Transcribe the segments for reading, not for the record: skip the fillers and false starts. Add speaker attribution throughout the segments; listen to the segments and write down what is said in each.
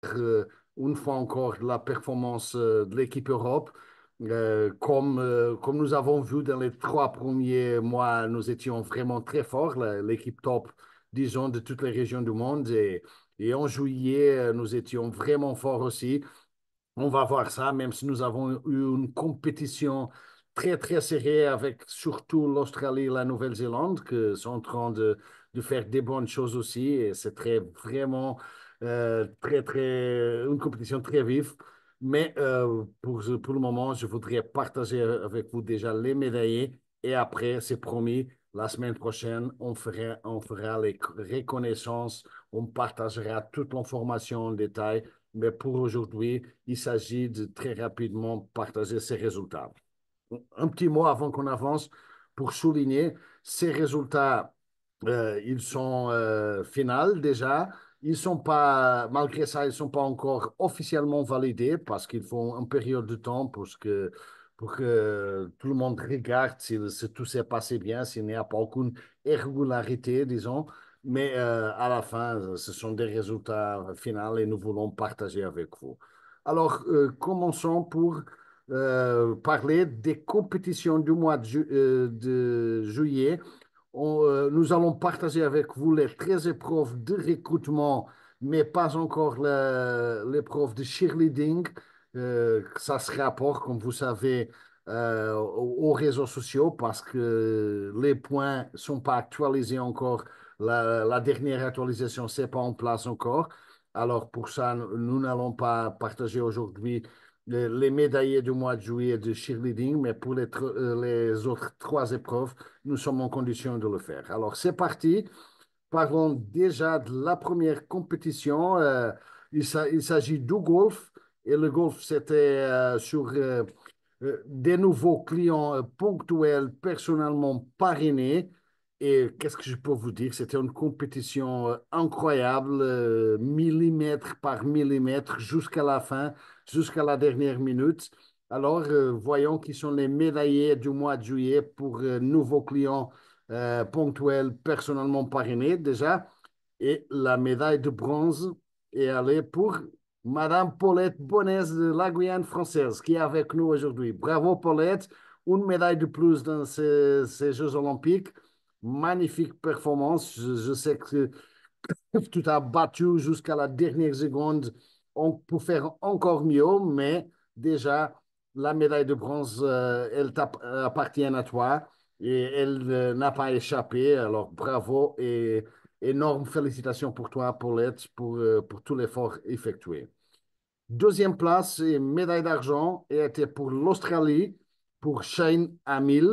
Speaker 1: reconnaître une fois encore la performance de l'équipe Europe. Comme nous avons vu dans les 3 premiers mois, nous étions vraiment très forts, l'équipe top, disons, de toutes les régions du monde. Et en juillet, nous étions vraiment forts aussi. On va voir ça, même si nous avons eu une compétition très, très serrée avec surtout l'Australie et la Nouvelle-Zélande, qui sont en train de faire des bonnes choses aussi. Et c'est vraiment une compétition très vive. Mais pour le moment, je voudrais partager avec vous déjà les médaillés. Et après, c'est promis, la semaine prochaine, on fera les reconnaissances, on partagera toute l'information en détail. Mais pour aujourd'hui, il s'agit de très rapidement partager ces résultats. Un petit mot avant qu'on avance pour souligner, ces résultats, ils sont finaux déjà. Ils sont pas, malgré ça, ils ne sont pas encore officiellement validés parce qu'il faut une période de temps pour que tout le monde regarde si tout s'est passé bien, s'il n'y a pas aucune irrégularité, disons. Mais à la fin, ce sont des résultats finaux et nous voulons partager avec vous. Alors, commençons pour parler des compétitions du mois de juillet. Nous allons partager avec vous les 13 épreuves de recrutement, mais pas encore l'épreuve de cheerleading. Ça se rapporte, comme vous savez, aux réseaux sociaux parce que les points ne sont pas actualisés encore. La dernière actualisation, c'est pas en place encore. Alors, pour ça, nous n'allons pas partager aujourd'hui les médaillés du mois de juillet de cheerleading, mais pour les autres 3 épreuves, nous sommes en condition de le faire. Alors, c'est parti. Parlons déjà de la première compétition. Il s'agit du golf. Et le golf, c'était sur des nouveaux clients ponctuels, personnellement parrainés. Et qu'est-ce que je peux vous dire? C'était une compétition incroyable, millimètre par millimètre, jusqu'à la fin, jusqu'à la dernière minute. Alors, voyons qui sont les médaillés du mois de juillet pour nouveaux clients ponctuels, personnellement parrainés déjà. Et la médaille de bronze est allée pour Madame Paulette Bonnes de la Guyane française, qui est avec nous aujourd'hui. Bravo Paulette, une médaille de plus dans ces Jeux olympiques. Magnifique performance. Je sais que tu t'as battu jusqu'à la dernière seconde pour faire encore mieux, mais déjà, la médaille de bronze, elle appartient à toi et elle n'a pas échappé. Alors, bravo et énorme félicitations pour toi, Paulette, pour tout l'effort effectué. Deuxième place et médaille d'argent était pour l'Australie, pour Shane Hamill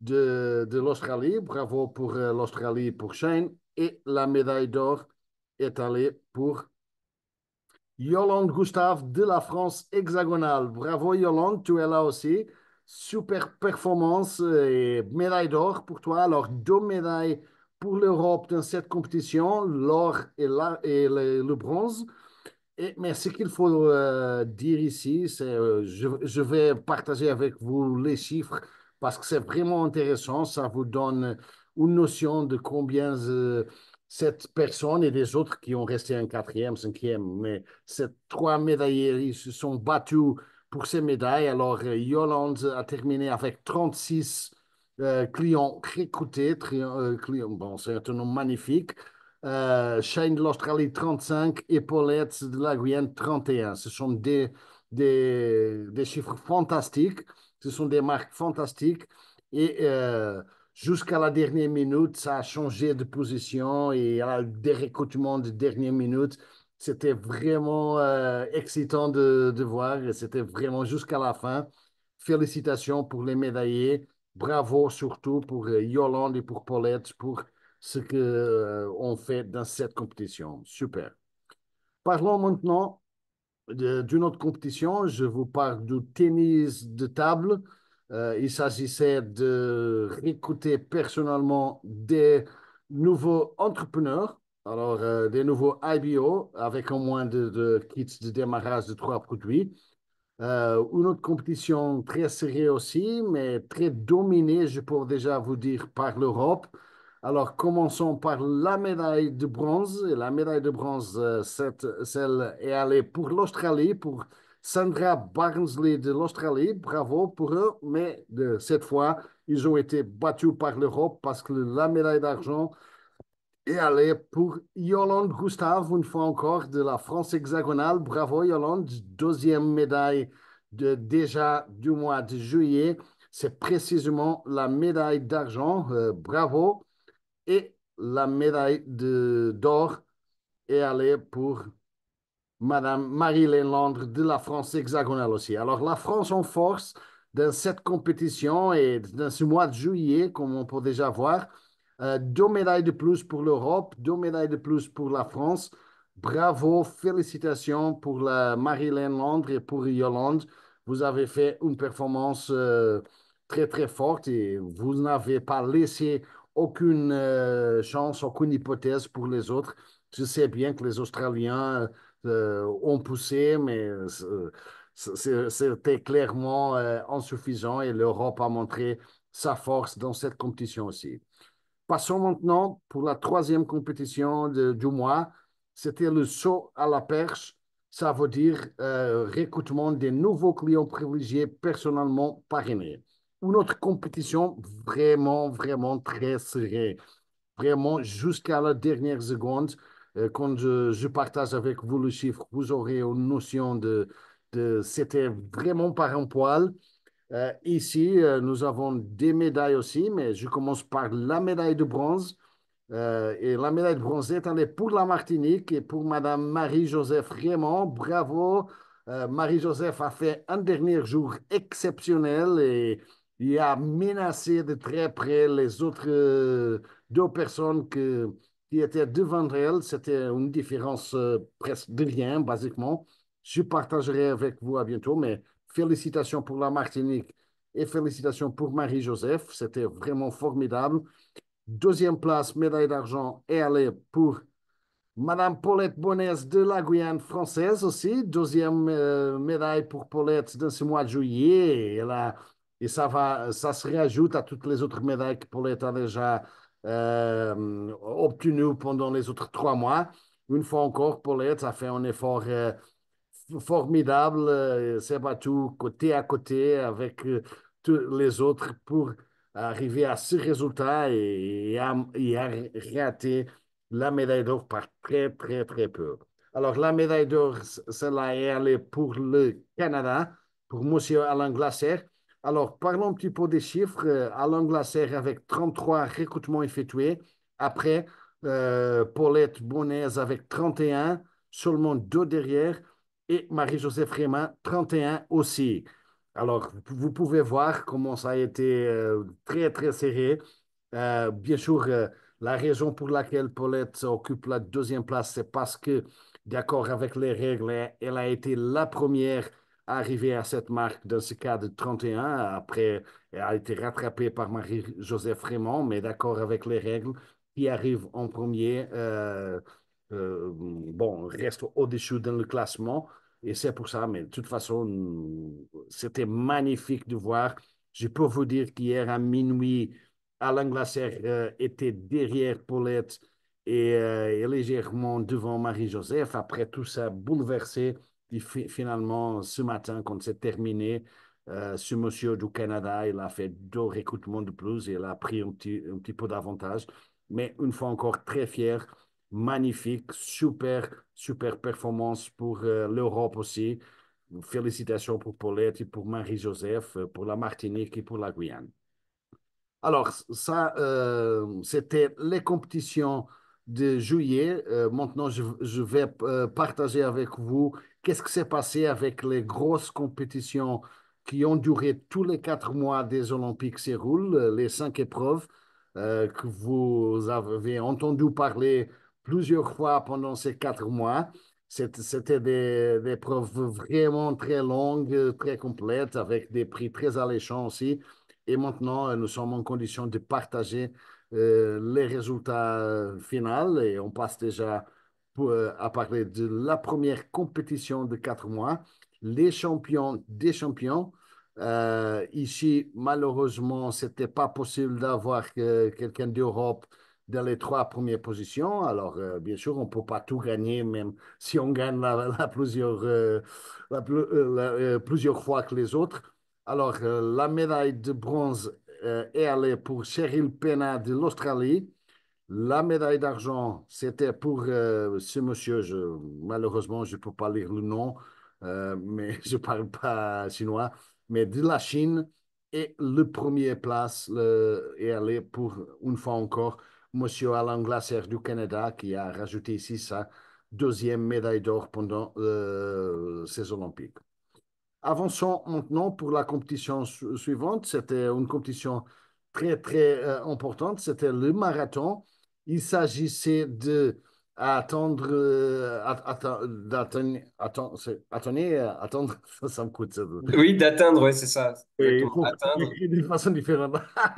Speaker 1: de l'Australie. Bravo pour l'Australie, pour Shane. Et la médaille d'or est allée pour Yolande Gustave de la France hexagonale. Bravo Yolande, tu es là aussi. Super performance et médaille d'or pour toi. Alors, 2 médailles pour l'Europe dans cette compétition, l'or et le bronze. Mais ce qu'il faut dire ici, c'est je vais partager avec vous les chiffres parce que c'est vraiment intéressant. Ça vous donne une notion de combien cette personne et les autres qui ont resté en quatrième, cinquième, mais ces 3 médaillés, ils se sont battus pour ces médailles. Alors, Yolande a terminé avec 36 clients recrutés. Bon, c'est un nombre magnifique. Shane de l'Australie 35 et Paulette de la Guyane 31. Ce sont des chiffres fantastiques, ce sont des marques fantastiques et jusqu'à la dernière minute, ça a changé de position et il y a des recrutements de dernière minute. C'était vraiment excitant de voir et c'était vraiment jusqu'à la fin. Félicitations pour les médaillés. Bravo surtout pour Yolande et pour Paulette pour ce que on fait dans cette compétition. Super. Parlons maintenant d'une autre compétition. Je vous parle du tennis de table. Il s'agissait de recruter personnellement des nouveaux entrepreneurs, alors des nouveaux IBO avec au moins de kits de démarrage de 3 produits. Une autre compétition très serrée aussi, mais très dominée, je peux déjà vous dire, par l'Europe. Alors, commençons par la médaille de bronze. Et la médaille de bronze, celle est allée pour l'Australie, pour Sandra Barnsley de l'Australie. Bravo pour eux. Mais cette fois, ils ont été battus par l'Europe parce que la médaille d'argent est allée pour Yolande Gustave, une fois encore, de la France hexagonale. Bravo, Yolande. Deuxième médaille déjà du mois de juillet. C'est précisément la médaille d'argent. Bravo. Et la médaille d'or est allée pour Madame Marie-Hélène Landre de la France hexagonale aussi. Alors, la France en force dans cette compétition et dans ce mois de juillet, comme on peut déjà voir, deux médailles de plus pour l'Europe, deux médailles de plus pour la France. Bravo, félicitations pour la Marie-Hélène Landre et pour Yolande. Vous avez fait une performance très, très forte et vous n'avez pas laissé aucune chance, aucune hypothèse pour les autres. Je sais bien que les Australiens ont poussé, mais c'était clairement insuffisant et l'Europe a montré sa force dans cette compétition aussi. Passons maintenant pour la troisième compétition du mois. C'était le saut à la perche. Ça veut dire recrutement des nouveaux clients privilégiés personnellement parrainés. Une autre compétition vraiment, vraiment très serrée, vraiment jusqu'à la dernière seconde. Quand je partage avec vous le chiffre, vous aurez une notion c'était vraiment par un poil. Ici, nous avons des médailles aussi, mais je commence par la médaille de bronze. Et la médaille de bronze est allée pour la Martinique et pour Madame Marie-Joseph Raymond. Bravo. Marie-Joseph a fait un dernier jour exceptionnel et il a menacé de très près les autres deux personnes qui étaient devant elle. C'était une différence presque de rien, basiquement. Je partagerai avec vous à bientôt, mais félicitations pour la Martinique et félicitations pour Marie-Joseph. C'était vraiment formidable. Deuxième place, médaille d'argent, est allée pour Madame Paulette Bonès de la Guyane française aussi. Deuxième médaille pour Paulette dans ce mois de juillet. Et ça se rajoute à toutes les autres médailles que Paulette a déjà obtenues pendant les autres 3 mois. Une fois encore, Paulette a fait un effort formidable, s'est battu côté à côté avec tous les autres pour arriver à ce résultat et a raté la médaille d'or par très, très, très peu. Alors, la médaille d'or, celle-là est allée pour le Canada, pour Monsieur Alain Glaser. Alors, parlons un petit peu des chiffres. Alain Glaser avec 33 recrutements effectués. Après, Paulette Bonaise avec 31, seulement deux derrière et Marie-Joseph Raymond, 31 aussi. Alors, vous pouvez voir comment ça a été très, très serré. Bien sûr, la raison pour laquelle Paulette occupe la deuxième place, c'est parce que, d'accord avec les règles, elle a été la première à arriver à cette marque dans ce cas de 31. Après, elle a été rattrapée par Marie-Joseph Raymond, mais d'accord avec les règles, qui arrive en premier, bon, reste au-dessus dans le classement. Et c'est pour ça, mais de toute façon, c'était magnifique de voir. Je peux vous dire qu'hier à minuit, Alain Glaser était derrière Paulette et légèrement devant Marie-Joseph. Après tout ça bouleversé, et finalement, ce matin, quand c'est terminé, ce monsieur du Canada, il a fait deux recrutements de plus et il a pris un petit peu d'avantage. Mais une fois encore, très fier, magnifique, super, super performance pour l'Europe aussi. Félicitations pour Paulette et pour Marie-Joseph, pour la Martinique et pour la Guyane. Alors, ça, c'était les compétitions de juillet. Maintenant, je vais partager avec vous qu'est-ce qui s'est passé avec les grosses compétitions qui ont duré tous les 4 mois des Olympiques Séoul, les 5 épreuves que vous avez entendu parler plusieurs fois pendant ces 4 mois. C'était des épreuves vraiment très longues, très complètes, avec des prix très alléchants aussi. Et maintenant, nous sommes en condition de partager les résultats finaux et on passe déjà à parler de la première compétition de 4 mois, les champions des champions. Ici, malheureusement, ce n'était pas possible d'avoir quelqu'un d'Europe dans les trois premières positions. Alors, bien sûr, on ne peut pas tout gagner, même si on gagne plusieurs fois que les autres. Alors, la médaille de bronze est allée pour Cheryl Pena de l'Australie. La médaille d'argent, c'était pour ce monsieur. Malheureusement, je ne peux pas lire le nom, mais je ne parle pas chinois, mais de la Chine. Et le premier place est allé pour, une fois encore, monsieur Alain Glaser du Canada, qui a rajouté ici sa deuxième médaille d'or pendant ces Olympiques. Avançons maintenant pour la compétition suivante. C'était une compétition très, très importante. C'était le marathon. Il s'agissait de attendre, attendre, ça me coûte. Ça.
Speaker 2: Oui, d'atteindre, ouais, c'est ça.
Speaker 1: Et il
Speaker 2: Exactement.
Speaker 1: faut
Speaker 2: Atteindre.
Speaker 1: écrire d'une façon différente.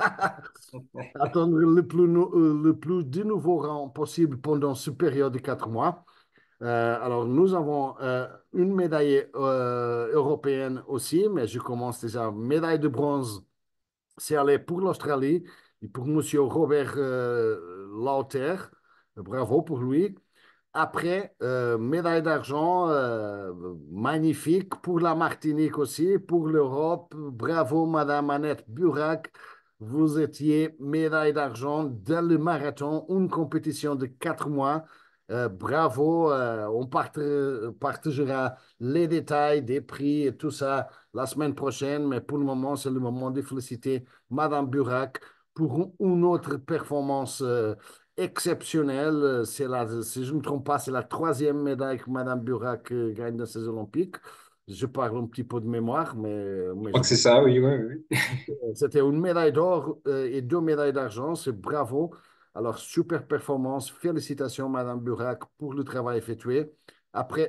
Speaker 1: Attendre le plus de nouveaux rangs possible pendant ce période de 4 mois. Alors, nous avons une médaille européenne aussi, mais je commence déjà. Médaille de bronze, c'est allé pour l'Australie et pour Monsieur Robert Lauter. Bravo pour lui. Après, médaille d'argent, magnifique pour la Martinique aussi, pour l'Europe. Bravo, Madame Annette Burac. Vous étiez médaille d'argent dans le marathon, une compétition de 4 mois. Bravo, on partagera les détails des prix et tout ça la semaine prochaine, mais pour le moment, c'est le moment de féliciter Madame Burac pour une autre performance exceptionnelle. Si je ne me trompe pas, c'est la troisième médaille que Madame Burac gagne dans ces Olympiques. Je parle un petit peu de mémoire,
Speaker 2: Je
Speaker 1: mais
Speaker 2: crois
Speaker 1: je
Speaker 2: que c'est ça, oui, oui, oui.
Speaker 1: c'était une médaille d'or et deux médailles d'argent. C'est bravo. Alors, super performance. Félicitations, Madame Burac, pour le travail effectué. Après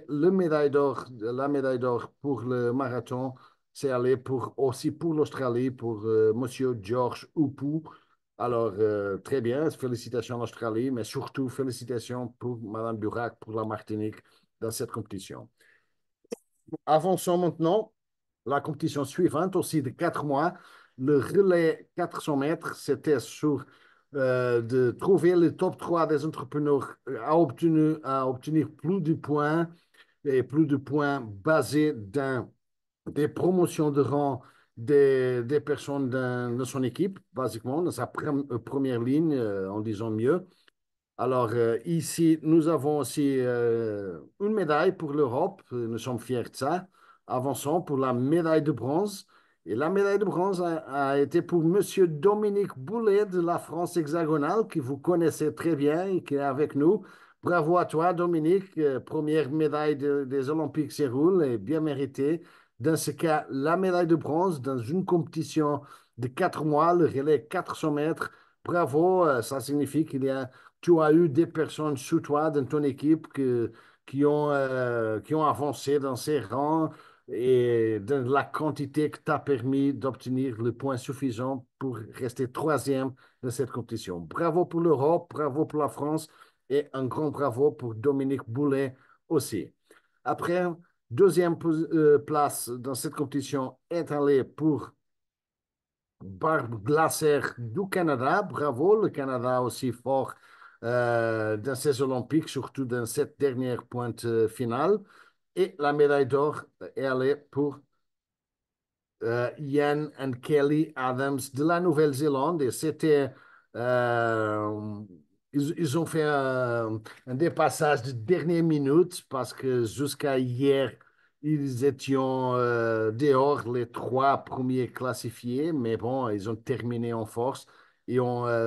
Speaker 1: la médaille d'or pour le marathon, c'est allé aussi pour l'Australie, pour Monsieur George Oupou. Alors, très bien. Félicitations à l'Australie, mais surtout félicitations pour Madame Burac, pour la Martinique dans cette compétition. Avançons maintenant. La compétition suivante, aussi de 4 mois, le relais 400 mètres, c'était sur de trouver le top 3 des entrepreneurs à obtenir plus de points et plus de points basés dans des promotions de rang des personnes de son équipe, basiquement, dans sa première ligne, en disant mieux. Alors, ici, nous avons aussi une médaille pour l'Europe. Nous sommes fiers de ça. Avançons pour la médaille de bronze. Et la médaille de bronze a été pour Monsieur Dominique Boulet de la France hexagonale, que vous connaissez très bien et qui est avec nous. Bravo à toi, Dominique. Première médaille des Olympiques Séoul et bien méritée. Dans ce cas, la médaille de bronze dans une compétition de 4 mois, le relais 400 mètres. Bravo, ça signifie tu as eu des personnes sous toi dans ton équipe qui ont avancé dans ces rangs et dans la quantité que t'a permis d'obtenir le point suffisant pour rester troisième dans cette compétition. Bravo pour l'Europe, bravo pour la France et un grand bravo pour Dominique Boulet aussi. Après, deuxième place dans cette compétition est allé pour Barbe Glaser du Canada. Bravo, le Canada aussi fort dans ces Olympiques, surtout dans cette dernière pointe finale. Et la médaille d'or, elle est pour Ian and Kelly Adams de la Nouvelle-Zélande. Et euh, ils ont fait un dépassage de dernière minute parce que jusqu'à hier, ils étaient dehors, les trois premiers classifiés. Mais bon, ils ont terminé en force et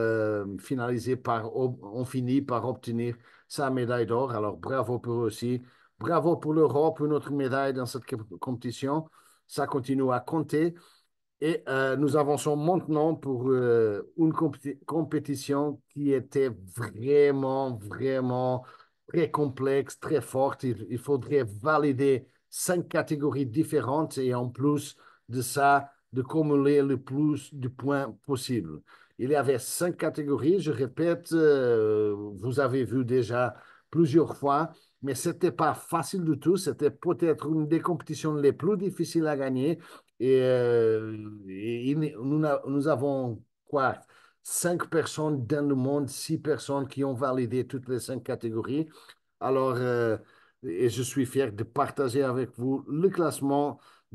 Speaker 1: ont fini par obtenir sa médaille d'or. Alors bravo pour eux aussi. Bravo pour l'Europe, une autre médaille dans cette compétition. Ça continue à compter. Et nous avançons maintenant pour une compétition qui était vraiment, vraiment très complexe, très forte. Il faudrait valider 5 catégories différentes et en plus de ça, de cumuler le plus de points possible. Il y avait 5 catégories, je répète, vous avez vu déjà plusieurs fois, mais ce n'était pas facile du tout. C'était peut-être une des compétitions les plus difficiles à gagner. Et nous avons quoi? 5 personnes dans le monde, 6 personnes qui ont validé toutes les 5 catégories. Alors, et je suis fier de partager avec vous le classement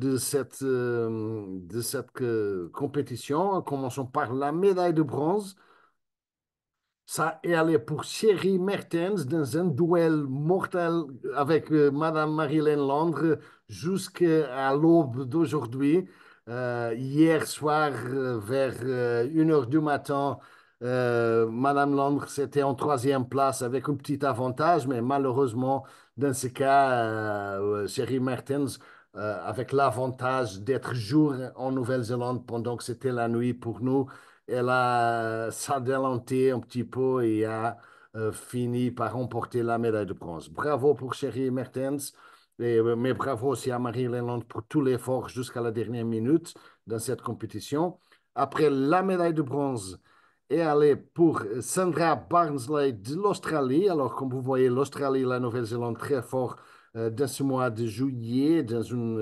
Speaker 1: de cette compétition. Commençons par la médaille de bronze. Ça est allé pour Sherry Mertens dans un duel mortel avec Madame Marilyn Londres jusqu'à l'aube d'aujourd'hui. Hier soir, vers 1 heure du matin, Madame Londres était en troisième place avec un petit avantage, mais malheureusement, dans ce cas, Sherry Mertens, avec l'avantage d'être jour en Nouvelle-Zélande pendant que c'était la nuit pour nous, elle a s'adelanté un petit peu et a fini par remporter la médaille de bronze. Bravo pour Sherry Mertens, mais bravo aussi à Marie Leland pour tout l'effort jusqu'à la dernière minute dans cette compétition. Après la médaille de bronze est allée pour Sandra Barnsley de l'Australie. Alors, comme vous voyez, l'Australie et la Nouvelle-Zélande très fort dans ce mois de juillet, dans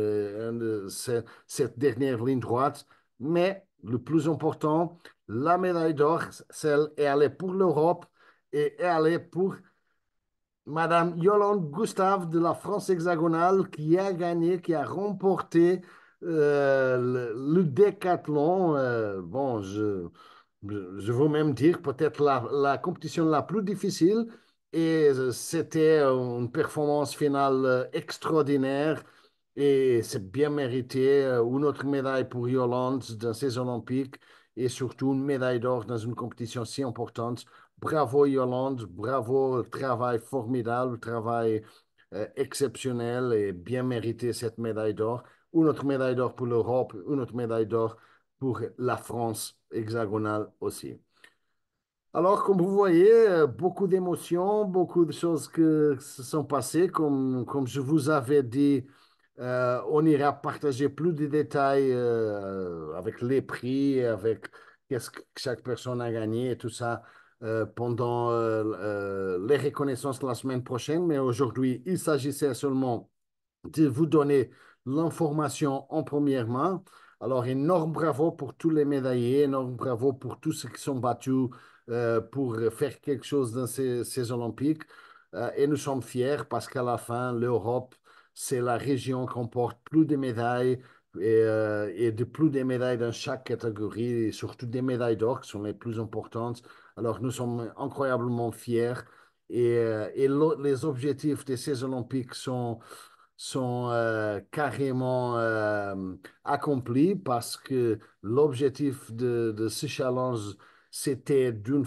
Speaker 1: cette dernière ligne droite. Mais le plus important, la médaille d'or, celle est allée pour l'Europe et est allée pour Madame Yolande Gustave de la France hexagonale qui a gagné, qui a remporté le décathlon. Bon, je veux même dire peut-être la compétition la plus difficile et c'était une performance finale extraordinaire et c'est bien mérité. Une autre médaille pour Yolande dans ces Olympiques et surtout une médaille d'or dans une compétition si importante. Bravo Yolande, bravo, travail formidable, travail exceptionnel et bien mérité cette médaille d'or. Une autre médaille d'or pour l'Europe, une autre médaille d'or pour la France hexagonale aussi. Alors, comme vous voyez, beaucoup d'émotions, beaucoup de choses que se sont passées. Comme je vous avais dit, on ira partager plus de détails avec les prix, avec qu'est-ce que chaque personne a gagné et tout ça pendant les reconnaissances la semaine prochaine. Mais aujourd'hui, il s'agissait seulement de vous donner l'information en première main. Alors, énorme bravo pour tous les médaillés, énorme bravo pour tous ceux qui sont battus pour faire quelque chose dans ces Olympiques. Et nous sommes fiers parce qu'à la fin, l'Europe, c'est la région qui emporte plus de médailles et de plus de médailles dans chaque catégorie, et surtout des médailles d'or qui sont les plus importantes. Alors, nous sommes incroyablement fiers et les objectifs de ces Olympiques sont carrément accomplis parce que l'objectif de ce challenge, c'était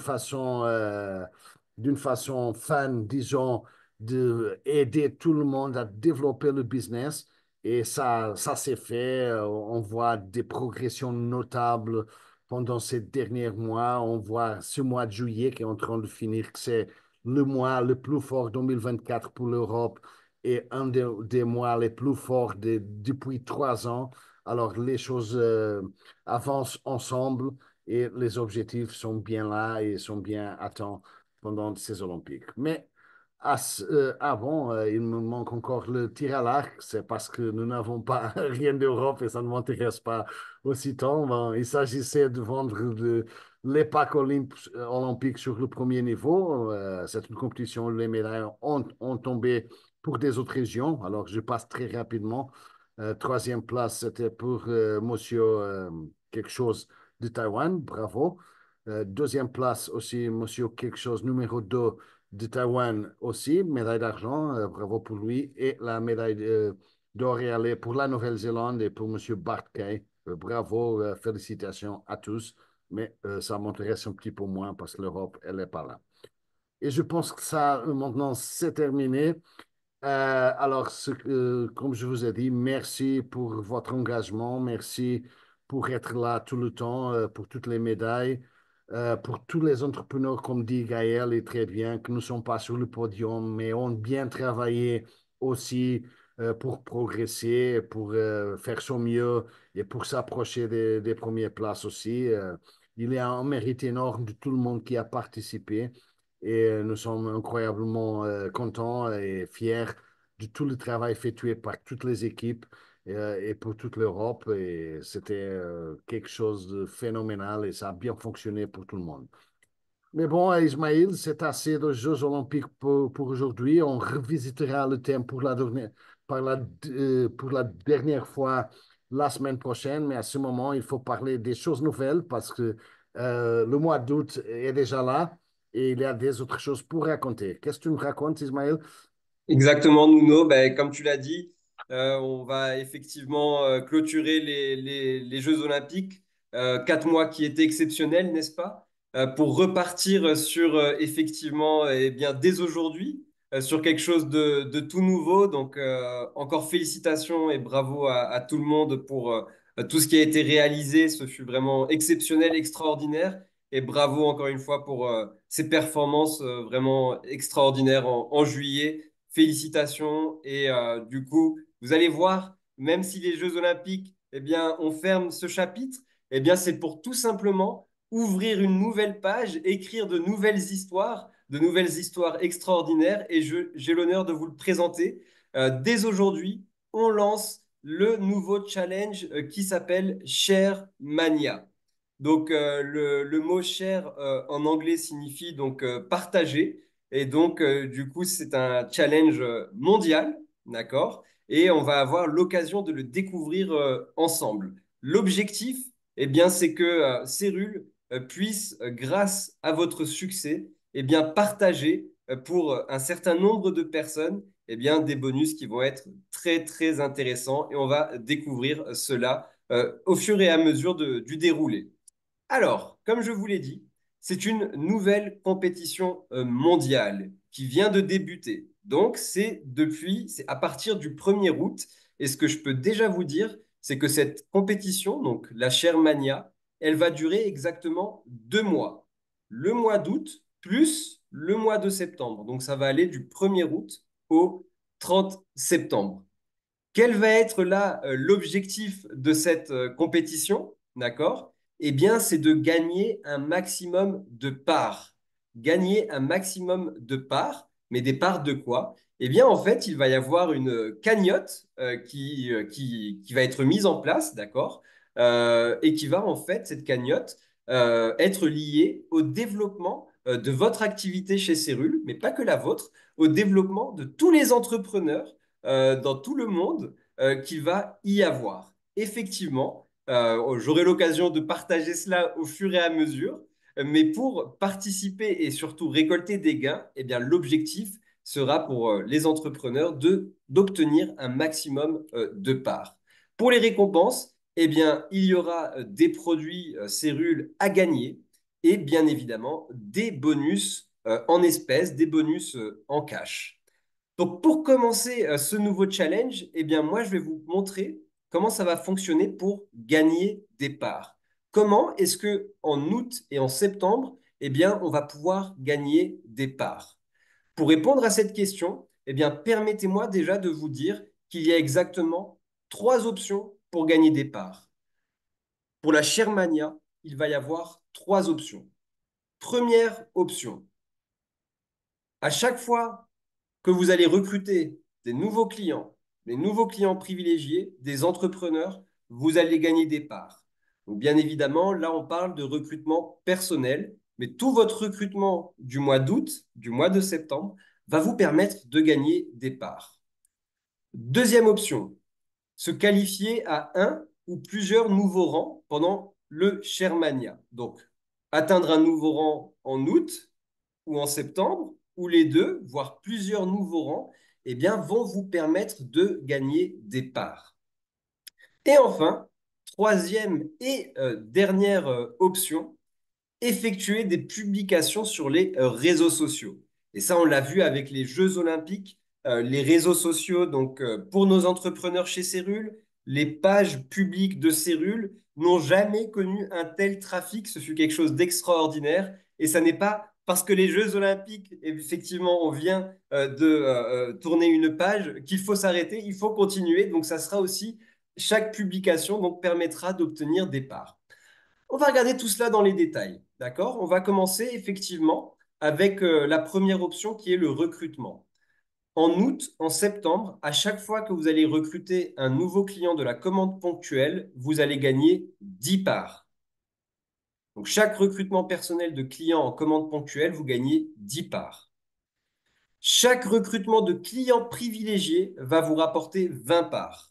Speaker 1: d'une façon fun, disons, d'aider tout le monde à développer le business. Et ça s'est fait. On voit des progressions notables pendant ces derniers mois. On voit ce mois de juillet qui est en train de finir, que c'est le mois le plus fort 2024 pour l'Europe et un des mois les plus forts depuis 3 ans. Alors, les choses avancent ensemble et les objectifs sont bien là et sont bien atteints pendant ces Olympiques. Mais avant, il me manque encore le tir à l'arc. C'est parce que nous n'avons pas rien d'Europe et ça ne m'intéresse pas aussitôt. Bon, il s'agissait de vendre les packs olympiques sur le premier niveau. C'est une compétition où les médailles ont tombé pour des autres régions. Alors, je passe très rapidement. Troisième place, c'était pour Monsieur quelque chose de Taïwan. Bravo. Deuxième place aussi, Monsieur quelque chose numéro 2 de Taïwan aussi, médaille d'argent, bravo pour lui. Et la médaille d'or est allée pour la Nouvelle-Zélande et pour Monsieur Bart Kay. Bravo, félicitations à tous. Mais ça m'intéresse un petit peu moins parce que l'Europe, elle n'est pas là. Et je pense que ça, maintenant, c'est terminé. Alors, comme je vous ai dit, merci pour votre engagement, merci pour être là tout le temps, pour toutes les médailles, pour tous les entrepreneurs, comme dit Gaël, et très bien, que nous ne sommes pas sur le podium, mais ont bien travaillé aussi pour progresser, pour faire son mieux et pour s'approcher des premières places aussi. Il y a un mérite énorme de tout le monde qui a participé et nous sommes incroyablement contents et fiers de tout le travail effectué par toutes les équipes et pour toute l'Europe. Et c'était quelque chose de phénoménal et ça a bien fonctionné pour tout le monde. Mais bon, Ismaël, c'est assez de Jeux Olympiques pour aujourd'hui. On revisitera le thème pour la dernière fois la semaine prochaine. Mais à ce moment, il faut parler des choses nouvelles parce que le mois d'août est déjà là et il y a des autres choses pour raconter. Qu'est-ce que tu me racontes, Ismaël?
Speaker 2: Exactement, Nuno. Ben, comme tu l'as dit, on va effectivement clôturer les Jeux Olympiques. 4 mois qui étaient exceptionnels, n'est-ce pas? Pour repartir sur effectivement, eh bien, dès aujourd'hui, sur quelque chose de tout nouveau. Donc, encore félicitations et bravo à tout le monde pour tout ce qui a été réalisé. Ce fut vraiment exceptionnel, extraordinaire. Et bravo encore une fois pour ces performances vraiment extraordinaires en juillet. Félicitations. Et du coup, vous allez voir, même si les Jeux Olympiques, eh bien, on ferme ce chapitre, eh bien, c'est pour tout simplement ouvrir une nouvelle page, écrire de nouvelles histoires extraordinaires. Et j'ai l'honneur de vous le présenter. Dès aujourd'hui, on lance le nouveau challenge qui s'appelle Share Mania. Donc, le mot share en anglais signifie donc partager. Et donc, du coup, c'est un challenge mondial, d'accord? Et on va avoir l'occasion de le découvrir ensemble. L'objectif, eh bien, c'est que Cérule puisse, grâce à votre succès, eh bien, partager pour un certain nombre de personnes, eh bien, des bonus qui vont être très, très intéressants. Et on va découvrir cela au fur et à mesure du déroulé. Alors, comme je vous l'ai dit, c'est une nouvelle compétition mondiale qui vient de débuter. Donc, c'est à partir du 1er août. Et ce que je peux déjà vous dire, c'est que cette compétition, donc la Shermania, elle va durer exactement 2 mois. Le mois d'août plus le mois de septembre. Donc, ça va aller du 1er août au 30 septembre. Quel va être là l'objectif de cette compétition? D'accord? Eh bien, c'est de gagner un maximum de parts. Gagner un maximum de parts, mais des parts de quoi? Eh bien, en fait, il va y avoir une cagnotte qui va être mise en place, d'accord? Et qui va, en fait, cette cagnotte, être liée au développement de votre activité chez Cérule, mais pas que la vôtre, au développement de tous les entrepreneurs dans tout le monde qu'il va y avoir. Effectivement, j'aurai l'occasion de partager cela au fur et à mesure, mais pour participer et surtout récolter des gains, eh bien, l'objectif sera pour les entrepreneurs d'obtenir un maximum de parts. Pour les récompenses, eh bien, il y aura des produits cellules à gagner et bien évidemment des bonus en espèces, des bonus en cash. Donc, pour commencer ce nouveau challenge, eh bien, moi, je vais vous montrer comment ça va fonctionner pour gagner des parts. Comment est-ce que en août et en septembre, eh bien, on va pouvoir gagner des parts? Pour répondre à cette question, eh bien, permettez-moi déjà de vous dire qu'il y a exactement 3 options pour gagner des parts. Pour la Shermania, il va y avoir 3 options. Première option, à chaque fois que vous allez recruter des nouveaux clients privilégiés, des entrepreneurs, vous allez gagner des parts. Donc, bien évidemment, là, on parle de recrutement personnel, mais tout votre recrutement du mois d'août, du mois de septembre, va vous permettre de gagner des parts. Deuxième option, se qualifier à un ou plusieurs nouveaux rangs pendant le Shermania. Donc, atteindre un nouveau rang en août ou en septembre, ou les deux, voire plusieurs nouveaux rangs, eh bien, vont vous permettre de gagner des parts. Et enfin, troisième et dernière option, effectuer des publications sur les réseaux sociaux. Et ça, on l'a vu avec les Jeux Olympiques, les réseaux sociaux, donc pour nos entrepreneurs chez Cérule, les pages publiques de Cérule n'ont jamais connu un tel trafic. Ce fut quelque chose d'extraordinaire. Et ça n'est pas parce que les Jeux Olympiques, effectivement, on vient de tourner une page qu'il faut s'arrêter, il faut continuer. Donc, ça sera aussi, chaque publication donc, permettra d'obtenir des parts. On va regarder tout cela dans les détails, d'accord? On va commencer effectivement avec la première option qui est le recrutement. En août, en septembre, à chaque fois que vous allez recruter un nouveau client de la commande ponctuelle, vous allez gagner 10 parts. Donc, chaque recrutement personnel de client en commande ponctuelle, vous gagnez 10 parts. Chaque recrutement de client privilégié va vous rapporter 20 parts.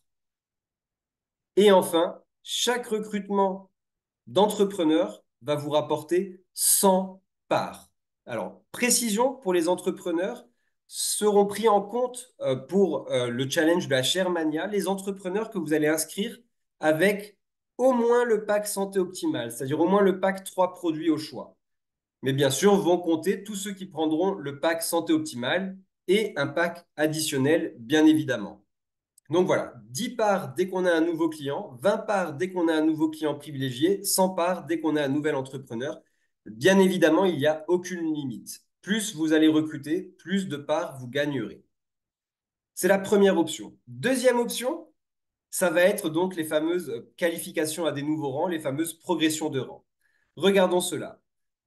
Speaker 2: Et enfin, chaque recrutement d'entrepreneur va vous rapporter 100 parts. Alors, précision pour les entrepreneurs, seront pris en compte pour le challenge de la Shermania les entrepreneurs que vous allez inscrire avec au moins le pack santé optimale, c'est-à-dire au moins le pack 3 produits au choix. Mais bien sûr, vont compter tous ceux qui prendront le pack santé optimale et un pack additionnel, bien évidemment. Donc voilà, 10 parts dès qu'on a un nouveau client, 20 parts dès qu'on a un nouveau client privilégié, 100 parts dès qu'on a un nouvel entrepreneur. Bien évidemment, il n'y a aucune limite. Plus vous allez recruter, plus de parts vous gagnerez. C'est la première option. Deuxième option, ça va être donc les fameuses qualifications à des nouveaux rangs, les fameuses progressions de rang. Regardons cela.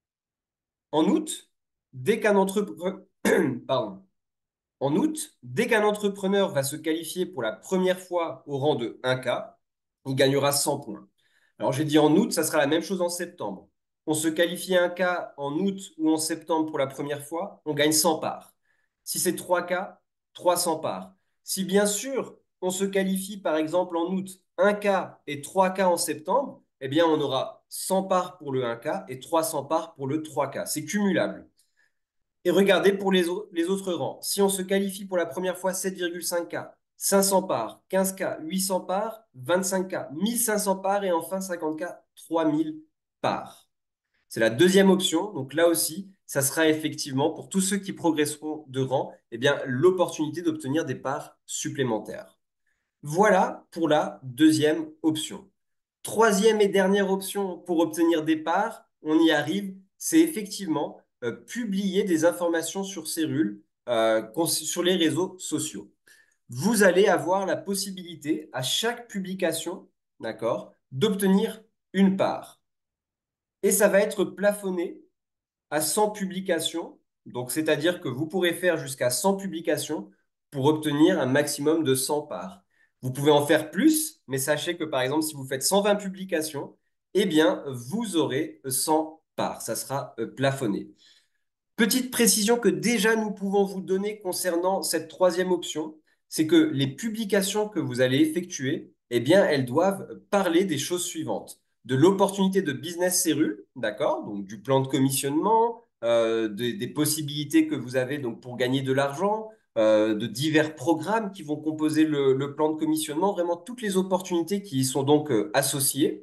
Speaker 2: En août, dès qu'un entrepreneur, pardon, En août, dès qu'un entrepreneur va se qualifier pour la première fois au rang de 1K, il gagnera 100 points. Alors j'ai dit en août, ça sera la même chose en septembre. On se qualifie 1K en août ou en septembre pour la première fois, on gagne 100 parts. Si c'est 3K, 300 parts. Si bien sûr on se qualifie par exemple en août 1K et 3K en septembre, eh bien on aura 100 parts pour le 1K et 300 parts pour le 3K. C'est cumulable. Et regardez pour les autres rangs. Si on se qualifie pour la première fois 7,5K, 500 parts, 15K, 800 parts, 25K, 1500 parts et enfin 50K, 3000 parts. C'est la deuxième option. Donc là aussi, ça sera effectivement pour tous ceux qui progresseront de rang, eh bien, l'opportunité d'obtenir des parts supplémentaires. Voilà pour la deuxième option. Troisième et dernière option pour obtenir des parts, on y arrive, c'est effectivement publier des informations sur Cérule, sur les réseaux sociaux. Vous allez avoir la possibilité à chaque publication, d'accord, d'obtenir une part. Et ça va être plafonné à 100 publications. Donc, c'est-à-dire que vous pourrez faire jusqu'à 100 publications pour obtenir un maximum de 100 parts. Vous pouvez en faire plus, mais sachez que par exemple, si vous faites 120 publications, eh bien, vous aurez 100 parts. Ça sera plafonné. Petite précision que déjà nous pouvons vous donner concernant cette troisième option, c'est que les publications que vous allez effectuer, eh bien, elles doivent parler des choses suivantes. De l'opportunité de business cellule, d'accord? Donc du plan de commissionnement, des possibilités que vous avez donc pour gagner de l'argent, de divers programmes qui vont composer le plan de commissionnement, vraiment toutes les opportunités qui y sont donc associées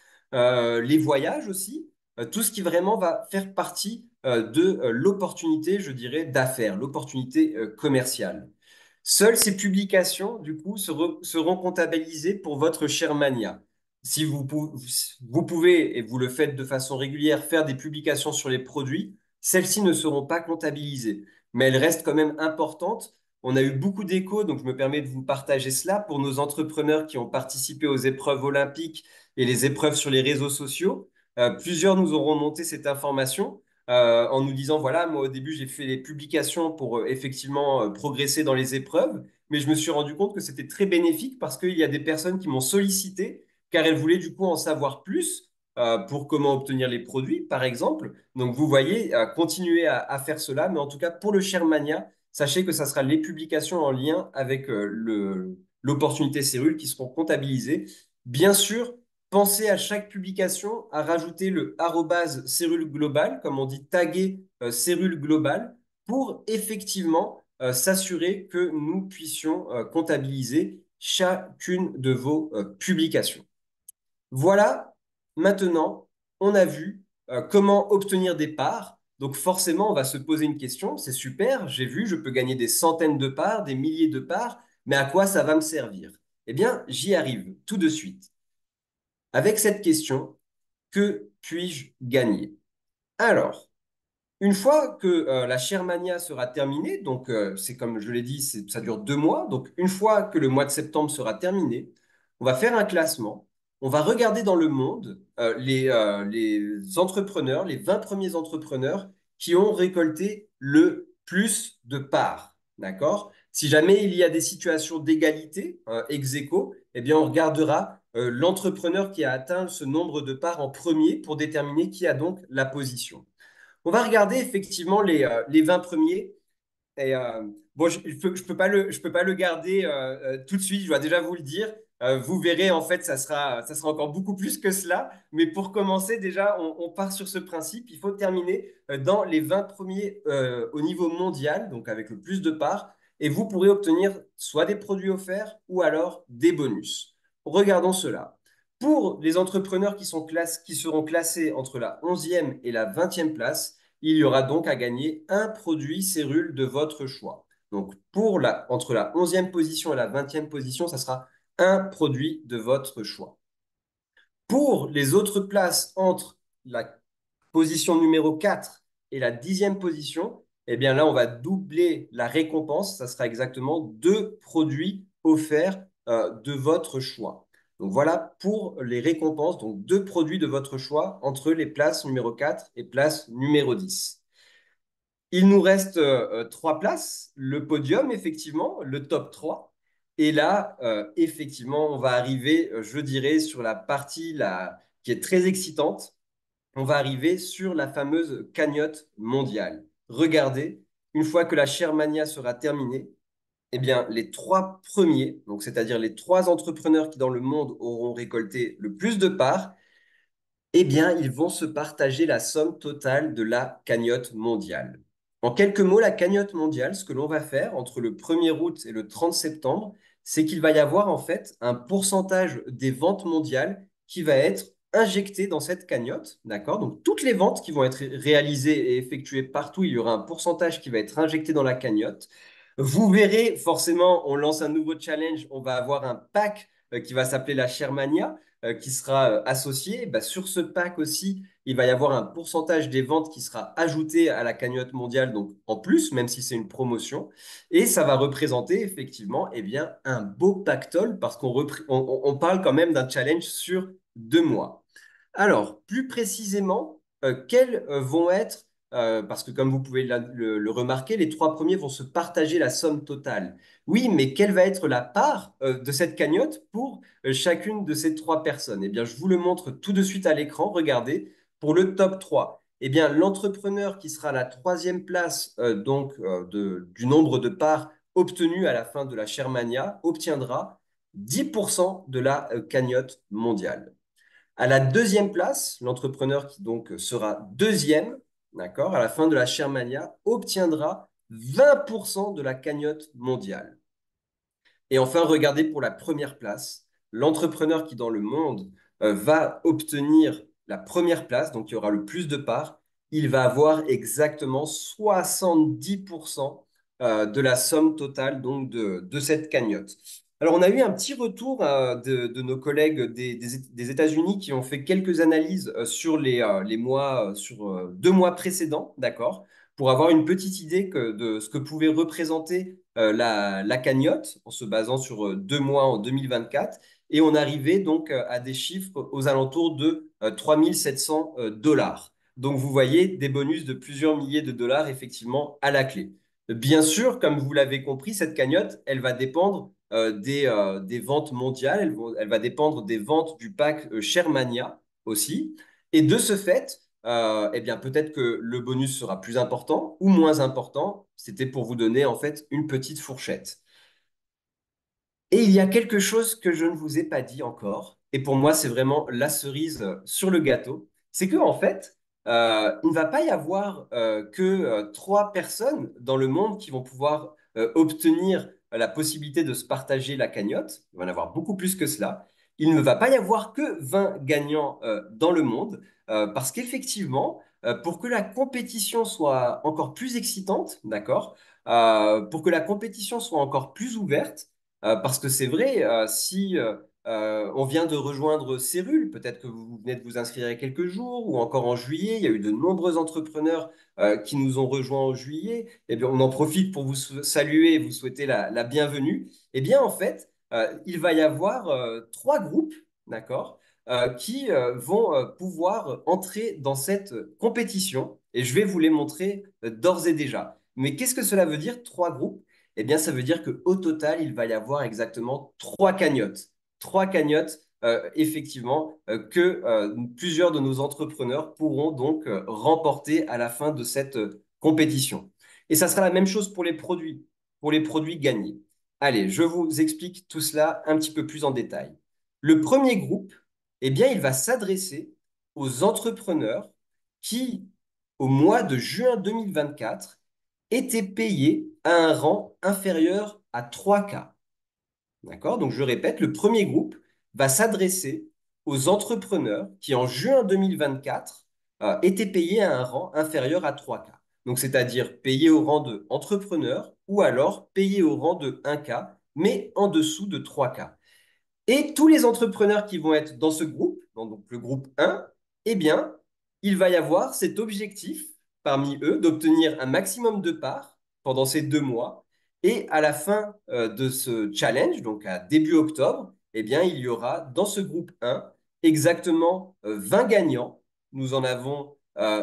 Speaker 2: les voyages aussi, tout ce qui vraiment va faire partie de l'opportunité, je dirais, d'affaires, l'opportunité commerciale. Seules ces publications, du coup, seront comptabilisées pour votre Shermania. Si vous pouvez, et vous le faites de façon régulière, faire des publications sur les produits, celles-ci ne seront pas comptabilisées, mais elles restent quand même importantes. On a eu beaucoup d'échos, donc je me permets de vous partager cela pour nos entrepreneurs qui ont participé aux épreuves olympiques et les épreuves sur les réseaux sociaux. Plusieurs nous auront monté cette information en nous disant, voilà, moi au début j'ai fait les publications pour effectivement progresser dans les épreuves, mais je me suis rendu compte que c'était très bénéfique parce qu'il y a des personnes qui m'ont sollicité car elles voulaient du coup en savoir plus pour comment obtenir les produits, par exemple. Donc vous voyez, continuez à faire cela, mais en tout cas pour le Shermania, sachez que ça sera les publications en lien avec l'opportunité cellule qui seront comptabilisées. Bien sûr, pensez à chaque publication à rajouter le arrobase cellule globale, comme on dit taguer cellule globale, pour effectivement s'assurer que nous puissions comptabiliser chacune de vos publications. Voilà, maintenant, on a vu comment obtenir des parts. Donc forcément, on va se poser une question. C'est super, j'ai vu, je peux gagner des centaines de parts, des milliers de parts, mais à quoi ça va me servir? Eh bien, j'y arrive tout de suite. Avec cette question, que puis-je gagner? Alors, une fois que la Shermania sera terminée, donc c'est comme je l'ai dit, ça dure 2 mois. Donc une fois que le mois de septembre sera terminé, on va faire un classement. On va regarder dans le monde les entrepreneurs, les 20 premiers entrepreneurs qui ont récolté le plus de parts. D'accord? Si jamais il y a des situations d'égalité, ex aequo, eh bien, on regardera l'entrepreneur qui a atteint ce nombre de parts en premier pour déterminer qui a donc la position. On va regarder effectivement les 20 premiers. Et bon, je peux pas le garder tout de suite, je dois déjà vous le dire. Vous verrez, en fait, ça sera encore beaucoup plus que cela. Mais pour commencer, déjà, on part sur ce principe. Il faut terminer dans les 20 premiers au niveau mondial, donc avec le plus de parts. Et vous pourrez obtenir soit des produits offerts ou alors des bonus. Regardons cela. Pour les entrepreneurs qui seront classés entre la 11e et la 20e place, il y aura donc à gagner un produit cellule de votre choix. Donc, entre la 11e position et la 20e position, ça sera un produit de votre choix. Pour les autres places entre la position numéro 4 et la 10e position, eh bien là, on va doubler la récompense. Ça sera exactement deux produits offerts de votre choix. Donc voilà pour les récompenses, donc deux produits de votre choix entre les places numéro 4 et place numéro 10. Il nous reste trois places, le podium, effectivement, le top 3. Et là, effectivement, on va arriver, je dirais, sur la partie qui est très excitante. On va arriver sur la fameuse cagnotte mondiale. Regardez, une fois que la Shermania sera terminée, eh bien, les trois premiers, donc c'est-à-dire les trois entrepreneurs qui dans le monde auront récolté le plus de parts, eh bien, ils vont se partager la somme totale de la cagnotte mondiale. En quelques mots, la cagnotte mondiale, ce que l'on va faire entre le 1er août et le 30 septembre, c'est qu'il va y avoir en fait un pourcentage des ventes mondiales qui va être injecté dans cette cagnotte, d'accord? Donc, toutes les ventes qui vont être réalisées et effectuées partout, il y aura un pourcentage qui va être injecté dans la cagnotte. Vous verrez, forcément, on lance un nouveau challenge, on va avoir un pack qui va s'appeler la Shermania qui sera associé. Bah, sur ce pack aussi, il va y avoir un pourcentage des ventes qui sera ajouté à la cagnotte mondiale, donc en plus, même si c'est une promotion. Et ça va représenter effectivement eh bien, un beau pactole parce on parle quand même d'un challenge sur 2 mois. Alors, plus précisément, quels vont être, parce que comme vous pouvez le remarquer, les trois premiers vont se partager la somme totale. Oui, mais quelle va être la part de cette cagnotte pour chacune de ces trois personnes? Eh bien, je vous le montre tout de suite à l'écran. Regardez, pour le top 3, eh bien, l'entrepreneur qui sera à la troisième place du nombre de parts obtenues à la fin de la Shermania obtiendra 10% de la cagnotte mondiale. À la deuxième place, l'entrepreneur qui donc sera deuxième, d'accord, à la fin de la Shermania, obtiendra 20% de la cagnotte mondiale. Et enfin, regardez pour la première place, l'entrepreneur qui dans le monde va obtenir la première place, donc il y aura le plus de parts, il va avoir exactement 70% de la somme totale donc de cette cagnotte. Alors, on a eu un petit retour de nos collègues des États-Unis qui ont fait quelques analyses sur les mois, sur 2 mois précédents, d'accord, pour avoir une petite idée de ce que pouvait représenter la cagnotte en se basant sur 2 mois en 2024. Et on arrivait donc à des chiffres aux alentours de 3700 dollars. Donc vous voyez des bonus de plusieurs milliers de dollars effectivement à la clé. Bien sûr, comme vous l'avez compris, cette cagnotte, elle va dépendre des ventes mondiales, elle va dépendre des ventes du pack Shermania aussi. Et de ce fait, eh bien, peut-être que le bonus sera plus important ou moins important. C'était pour vous donner en fait une petite fourchette. Et il y a quelque chose que je ne vous ai pas dit encore, et pour moi, c'est vraiment la cerise sur le gâteau. C'est que en fait, il ne va pas y avoir que trois personnes dans le monde qui vont pouvoir obtenir la possibilité de se partager la cagnotte. Il va y en avoir beaucoup plus que cela. Il ne va pas y avoir que 20 gagnants dans le monde, parce qu'effectivement, pour que la compétition soit encore plus excitante, d'accord, pour que la compétition soit encore plus ouverte, parce que c'est vrai, si on vient de rejoindre Cérule, peut-être que vous venez de vous inscrire il y a quelques jours ou encore en juillet, il y a eu de nombreux entrepreneurs qui nous ont rejoints en juillet. Eh bien, on en profite pour vous saluer et vous souhaiter la bienvenue. Eh bien, en fait, il va y avoir trois groupes, d'accord, qui vont pouvoir entrer dans cette compétition et je vais vous les montrer d'ores et déjà. Mais qu'est-ce que cela veut dire, trois groupes? eh bien, ça veut dire qu'au total, il va y avoir exactement trois cagnottes. Trois cagnottes, effectivement, que plusieurs de nos entrepreneurs pourront donc remporter à la fin de cette compétition. Et ça sera la même chose pour les produits gagnés. Allez, je vous explique tout cela un petit peu plus en détail. Le premier groupe, eh bien, il va s'adresser aux entrepreneurs qui, au mois de juin 2024, étaient payés à un rang inférieur à 3K. D'accord? Donc, je répète, le premier groupe va s'adresser aux entrepreneurs qui, en juin 2024, étaient payés à un rang inférieur à 3K. Donc, c'est-à-dire payés au rang de entrepreneur ou alors payés au rang de 1K, mais en dessous de 3K. Et tous les entrepreneurs qui vont être dans ce groupe, donc le groupe 1, eh bien, il va y avoir cet objectif parmi eux d'obtenir un maximum de parts pendant ces 2 mois. Et à la fin de ce challenge, donc à début octobre, eh bien, il y aura dans ce groupe 1 exactement 20 gagnants. Nous en avons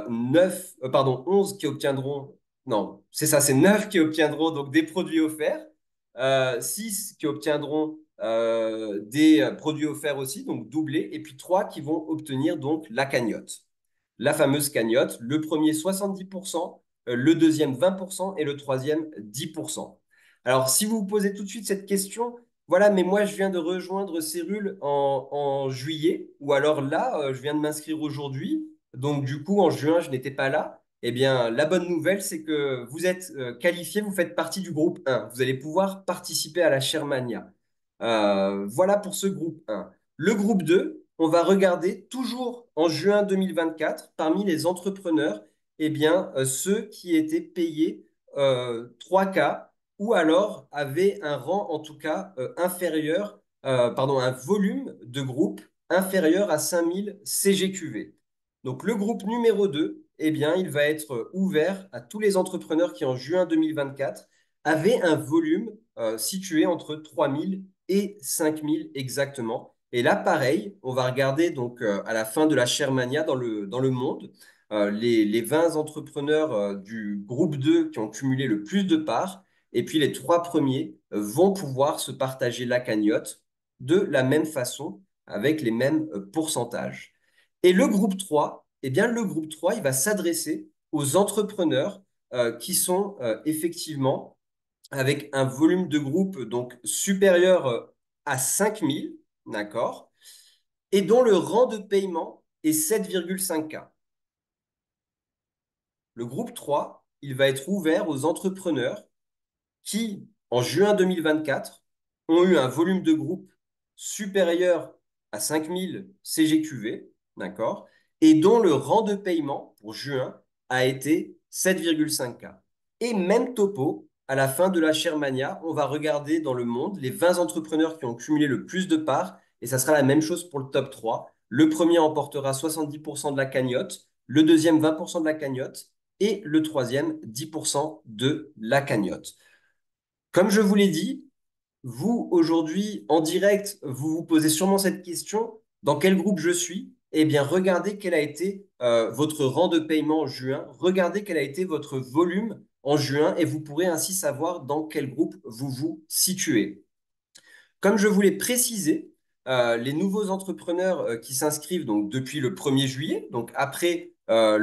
Speaker 2: 11 qui obtiendront, non, c'est ça, c'est 9 qui obtiendront donc des produits offerts, 6 qui obtiendront des produits offerts aussi, donc doublés, et puis 3 qui vont obtenir donc la cagnotte. La fameuse cagnotte, le premier 70%, le deuxième 20% et le troisième 10%. Alors, si vous vous posez tout de suite cette question, voilà, mais moi je viens de rejoindre Cérule en juillet, ou alors là, je viens de m'inscrire aujourd'hui, donc du coup en juin je n'étais pas là. Eh bien, la bonne nouvelle, c'est que vous êtes qualifié, vous faites partie du groupe 1. Vous allez pouvoir participer à la Shermania. Voilà pour ce groupe 1. Le groupe 2, on va regarder toujours en juin 2024 parmi les entrepreneurs, eh bien, ceux qui étaient payés 3K ou alors avaient un rang en tout cas inférieur, pardon, un volume de groupe inférieur à 5000 CGQV. Donc le groupe numéro 2, eh bien, il va être ouvert à tous les entrepreneurs qui en juin 2024 avaient un volume situé entre 3000 et 5000 exactement. Et là, pareil, on va regarder donc à la fin de la Shermania dans le monde, les 20 entrepreneurs du groupe 2 qui ont cumulé le plus de parts, et puis les trois premiers vont pouvoir se partager la cagnotte de la même façon, avec les mêmes pourcentages. Et le groupe 3, eh bien, le groupe 3, il va s'adresser aux entrepreneurs qui sont effectivement avec un volume de groupe donc supérieur à 5000, d'accord, et dont le rang de paiement est 7,5K. Le groupe 3, il va être ouvert aux entrepreneurs qui, en juin 2024, ont eu un volume de groupe supérieur à 5000 CGQV, d'accord, et dont le rang de paiement pour juin a été 7,5K. Et même topo, à la fin de la Shermania, on va regarder dans le monde les 20 entrepreneurs qui ont cumulé le plus de parts, et ça sera la même chose pour le top 3. Le premier emportera 70% de la cagnotte, le deuxième 20% de la cagnotte, et le troisième 10% de la cagnotte. Comme je vous l'ai dit, vous, aujourd'hui, en direct, vous vous posez sûrement cette question, dans quel groupe je suis? Eh bien, regardez quel a été votre rang de paiement en juin, regardez quel a été votre volume en juin, et vous pourrez ainsi savoir dans quel groupe vous vous situez. Comme je vous l'ai précisé, les nouveaux entrepreneurs qui s'inscrivent donc depuis le 1er juillet, donc après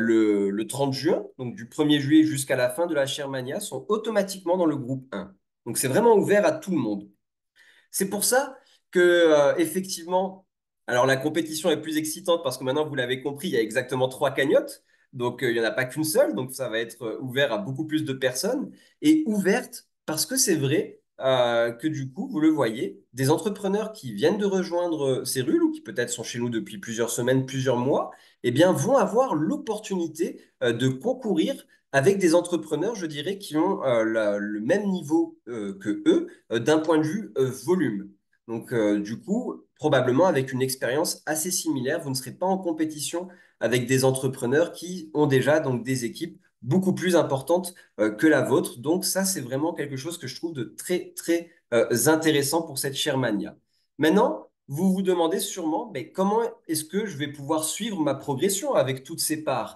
Speaker 2: le 30 juin, donc du 1er juillet jusqu'à la fin de la Shermania, sont automatiquement dans le groupe 1. Donc c'est vraiment ouvert à tout le monde. C'est pour ça que, effectivement, alors la compétition est plus excitante parce que maintenant, vous l'avez compris, il y a exactement trois cagnottes. Donc, il n'y en a pas qu'une seule. Donc, ça va être ouvert à beaucoup plus de personnes et ouverte parce que c'est vrai que du coup, vous le voyez, des entrepreneurs qui viennent de rejoindre Cérule ou qui peut-être sont chez nous depuis plusieurs semaines, plusieurs mois, eh bien, vont avoir l'opportunité de concourir avec des entrepreneurs, je dirais, qui ont le même niveau que eux d'un point de vue volume. Donc, du coup, probablement avec une expérience assez similaire, vous ne serez pas en compétition avec des entrepreneurs qui ont déjà donc des équipes beaucoup plus importantes que la vôtre. Donc, ça, c'est vraiment quelque chose que je trouve de très, très intéressant pour cette Shermania. Maintenant, vous vous demandez sûrement, mais comment est-ce que je vais pouvoir suivre ma progression avec toutes ces parts?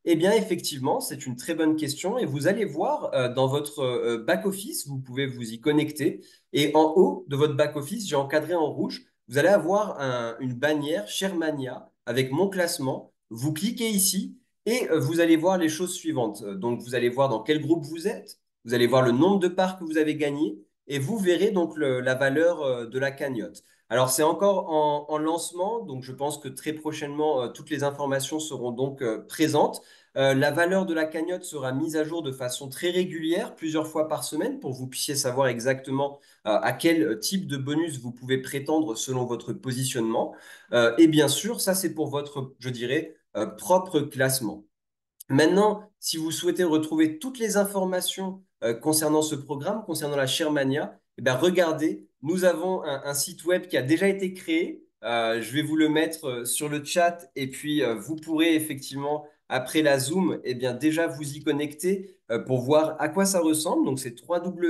Speaker 2: Eh bien, effectivement, c'est une très bonne question et vous allez voir dans votre back-office, vous pouvez vous y connecter et en haut de votre back-office, j'ai encadré en rouge, vous allez avoir une bannière Shermania avec mon classement. Vous cliquez ici et vous allez voir les choses suivantes. Donc, vous allez voir dans quel groupe vous êtes, vous allez voir le nombre de parts que vous avez gagné et vous verrez donc la valeur de la cagnotte. Alors, c'est encore en lancement, donc je pense que très prochainement, toutes les informations seront donc présentes. La valeur de la cagnotte sera mise à jour de façon très régulière, plusieurs fois par semaine, pour que vous puissiez savoir exactement à quel type de bonus vous pouvez prétendre selon votre positionnement. Et bien sûr, ça, c'est pour votre, je dirais, propre classement. Maintenant, si vous souhaitez retrouver toutes les informations concernant ce programme, concernant la Shermania, eh bien, regardez, nous avons un site web qui a déjà été créé. Je vais vous le mettre sur le chat et puis vous pourrez effectivement, après la Zoom, eh bien, déjà vous y connecter pour voir à quoi ça ressemble. Donc, c'est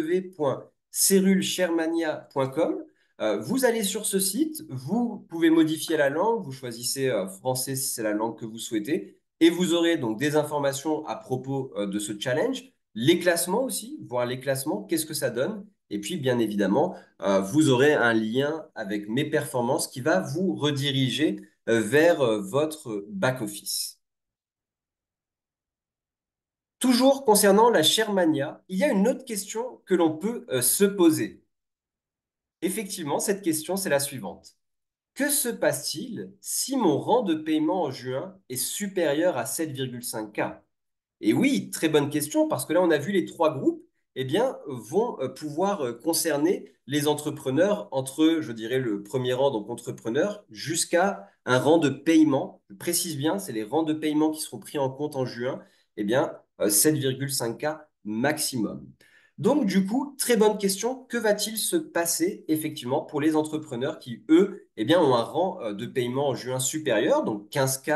Speaker 2: www.ceruleshermania.com. Vous allez sur ce site, vous pouvez modifier la langue, vous choisissez français si c'est la langue que vous souhaitez. Et vous aurez donc des informations à propos de ce challenge, les classements aussi, voir les classements, qu'est-ce que ça donne. Et puis, bien évidemment, vous aurez un lien avec mes performances qui va vous rediriger vers votre back-office. Toujours concernant la Shermania, il y a une autre question que l'on peut se poser. Effectivement, cette question, c'est la suivante. Que se passe-t-il si mon rang de paiement en juin est supérieur à 7,5K? Et oui, très bonne question, parce que là, on a vu les trois groupes, eh bien, vont pouvoir concerner les entrepreneurs entre, je dirais, le premier rang, donc entrepreneur, jusqu'à un rang de paiement. Je précise bien, c'est les rangs de paiement qui seront pris en compte en juin, eh bien, 7,5K maximum. Donc, du coup, très bonne question. Que va-t-il se passer effectivement pour les entrepreneurs qui, eux, eh bien, ont un rang de paiement en juin supérieur, donc 15K,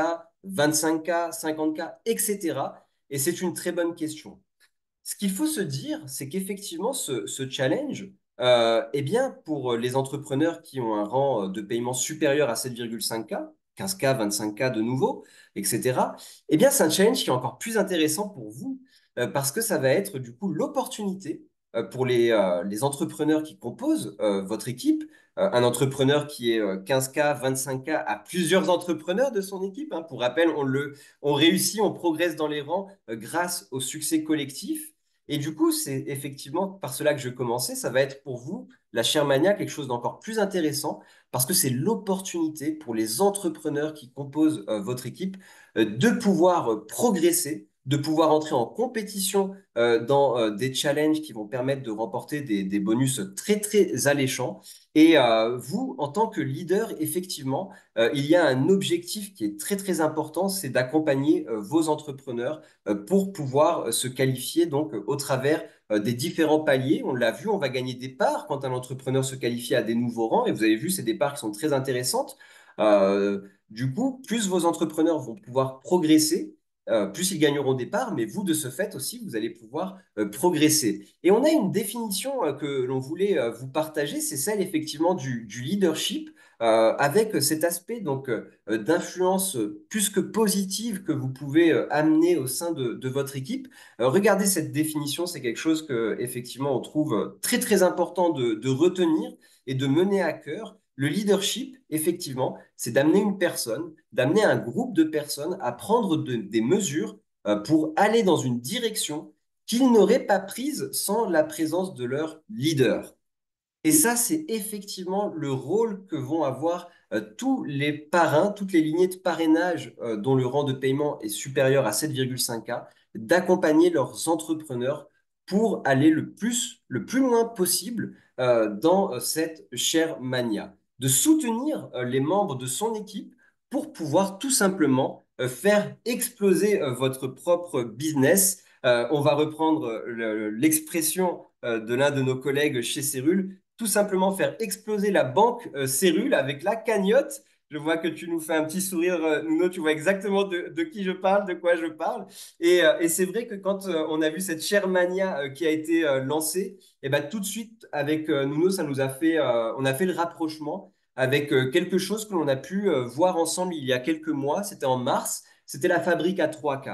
Speaker 2: 25K, 50K, etc. Et c'est une très bonne question. Ce qu'il faut se dire, c'est qu'effectivement, ce challenge, eh bien, pour les entrepreneurs qui ont un rang de paiement supérieur à 7,5K, 15K, 25K de nouveau, etc., eh bien, c'est un challenge qui est encore plus intéressant pour vous parce que ça va être du coup l'opportunité pour les entrepreneurs qui composent votre équipe. Un entrepreneur qui est 15K, 25K à plusieurs entrepreneurs de son équipe, hein. Pour rappel, on réussit, on progresse dans les rangs grâce au succès collectif. Et du coup, c'est effectivement par cela que je commençais. Ça va être pour vous, la Shermania, quelque chose d'encore plus intéressant parce que c'est l'opportunité pour les entrepreneurs qui composent votre équipe de pouvoir progresser, de pouvoir entrer en compétition dans des challenges qui vont permettre de remporter des bonus très, très alléchants. Et vous, en tant que leader, effectivement, il y a un objectif qui est très, très important, c'est d'accompagner vos entrepreneurs pour pouvoir se qualifier donc au travers des différents paliers. On l'a vu, on va gagner des parts quand un entrepreneur se qualifie à des nouveaux rangs. Et vous avez vu, c'est des parts qui sont très intéressantes. Euh, du coup, plus vos entrepreneurs vont pouvoir progresser, plus ils gagneront des parts, mais vous, de ce fait aussi, vous allez pouvoir progresser. Et on a une définition que l'on voulait vous partager, c'est celle effectivement du leadership, avec cet aspect donc d'influence plus que positive que vous pouvez amener au sein de votre équipe. Regardez cette définition, c'est quelque chose que effectivement on trouve très très important de retenir et de mener à cœur. Le leadership, effectivement, c'est d'amener une personne, d'amener un groupe de personnes à prendre des mesures pour aller dans une direction qu'ils n'auraient pas prise sans la présence de leur leader. Et ça, c'est effectivement le rôle que vont avoir tous les parrains, toutes les lignées de parrainage dont le rang de paiement est supérieur à 7,5K, d'accompagner leurs entrepreneurs pour aller le plus loin possible dans cette chère mania, de soutenir les membres de son équipe pour pouvoir tout simplement faire exploser votre propre business. On va reprendre l'expression de l'un de nos collègues chez Cérul, tout simplement faire exploser la banque Cérul avec la cagnotte. Je vois que tu nous fais un petit sourire, Nuno, tu vois exactement de qui je parle, de quoi je parle. Et c'est vrai que quand on a vu cette chère mania qui a été lancée, et ben, tout de suite, avec Nuno, ça nous a fait, on a fait le rapprochement avec quelque chose que l'on a pu voir ensemble il y a quelques mois. C'était en mars, c'était la fabrique à 3K.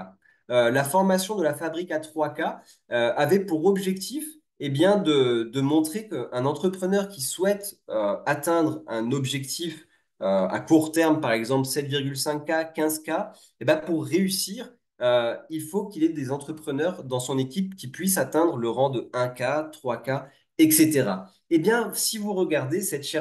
Speaker 2: la formation de la fabrique à 3K avait pour objectif eh bien, de montrer qu'un entrepreneur qui souhaite atteindre un objectif à court terme, par exemple 7,5K, 15K, eh ben, pour réussir, il faut qu'il ait des entrepreneurs dans son équipe qui puissent atteindre le rang de 1K, 3K, etc. Eh bien, si vous regardez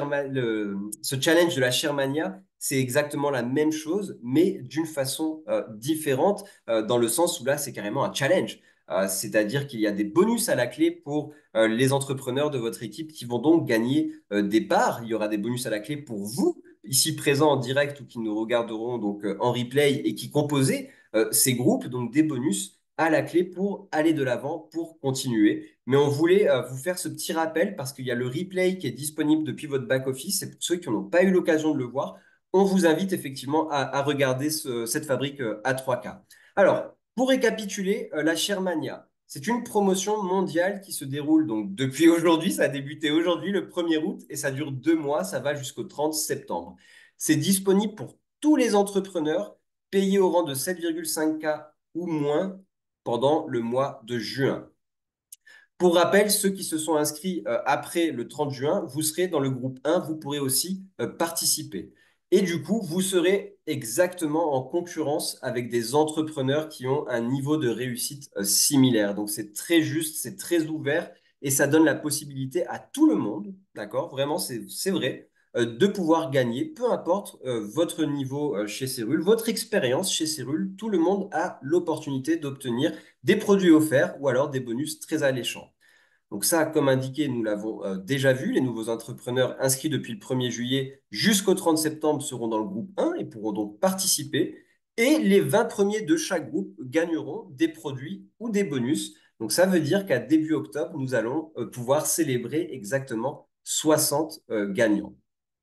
Speaker 2: ce challenge de la Shermania, c'est exactement la même chose, mais d'une façon différente, dans le sens où là, c'est carrément un challenge. C'est-à-dire qu'il y a des bonus à la clé pour les entrepreneurs de votre équipe qui vont donc gagner des parts. Il y aura des bonus à la clé pour vous, ici présents en direct ou qui nous regarderont donc en replay et qui composez ces groupes, donc des bonus à la clé pour aller de l'avant, pour continuer. Mais on voulait vous faire ce petit rappel parce qu'il y a le replay qui est disponible depuis votre back-office. Et pour ceux qui n'ont pas eu l'occasion de le voir, on vous invite effectivement à regarder cette fabrique A3K. Alors, pour récapituler, la Shermania, c'est une promotion mondiale qui se déroule donc depuis aujourd'hui. Ça a débuté aujourd'hui, le 1er août, et ça dure 2 mois. Ça va jusqu'au 30 septembre. C'est disponible pour tous les entrepreneurs payés au rang de 7,5K ou moins pendant le mois de juin. Pour rappel, ceux qui se sont inscrits après le 30 juin, vous serez dans le groupe 1, vous pourrez aussi participer. Et du coup, vous serez exactement en concurrence avec des entrepreneurs qui ont un niveau de réussite similaire. Donc c'est très juste, c'est très ouvert et ça donne la possibilité à tout le monde, d'accord? Vraiment, c'est vrai, de pouvoir gagner, peu importe votre niveau chez Cyril, votre expérience chez Cyril, tout le monde a l'opportunité d'obtenir des produits offerts ou alors des bonus très alléchants. Donc ça, comme indiqué, nous l'avons déjà vu. Les nouveaux entrepreneurs inscrits depuis le 1er juillet jusqu'au 30 septembre seront dans le groupe 1 et pourront donc participer. Et les 20 premiers de chaque groupe gagneront des produits ou des bonus. Donc ça veut dire qu'à début octobre, nous allons pouvoir célébrer exactement 60 gagnants.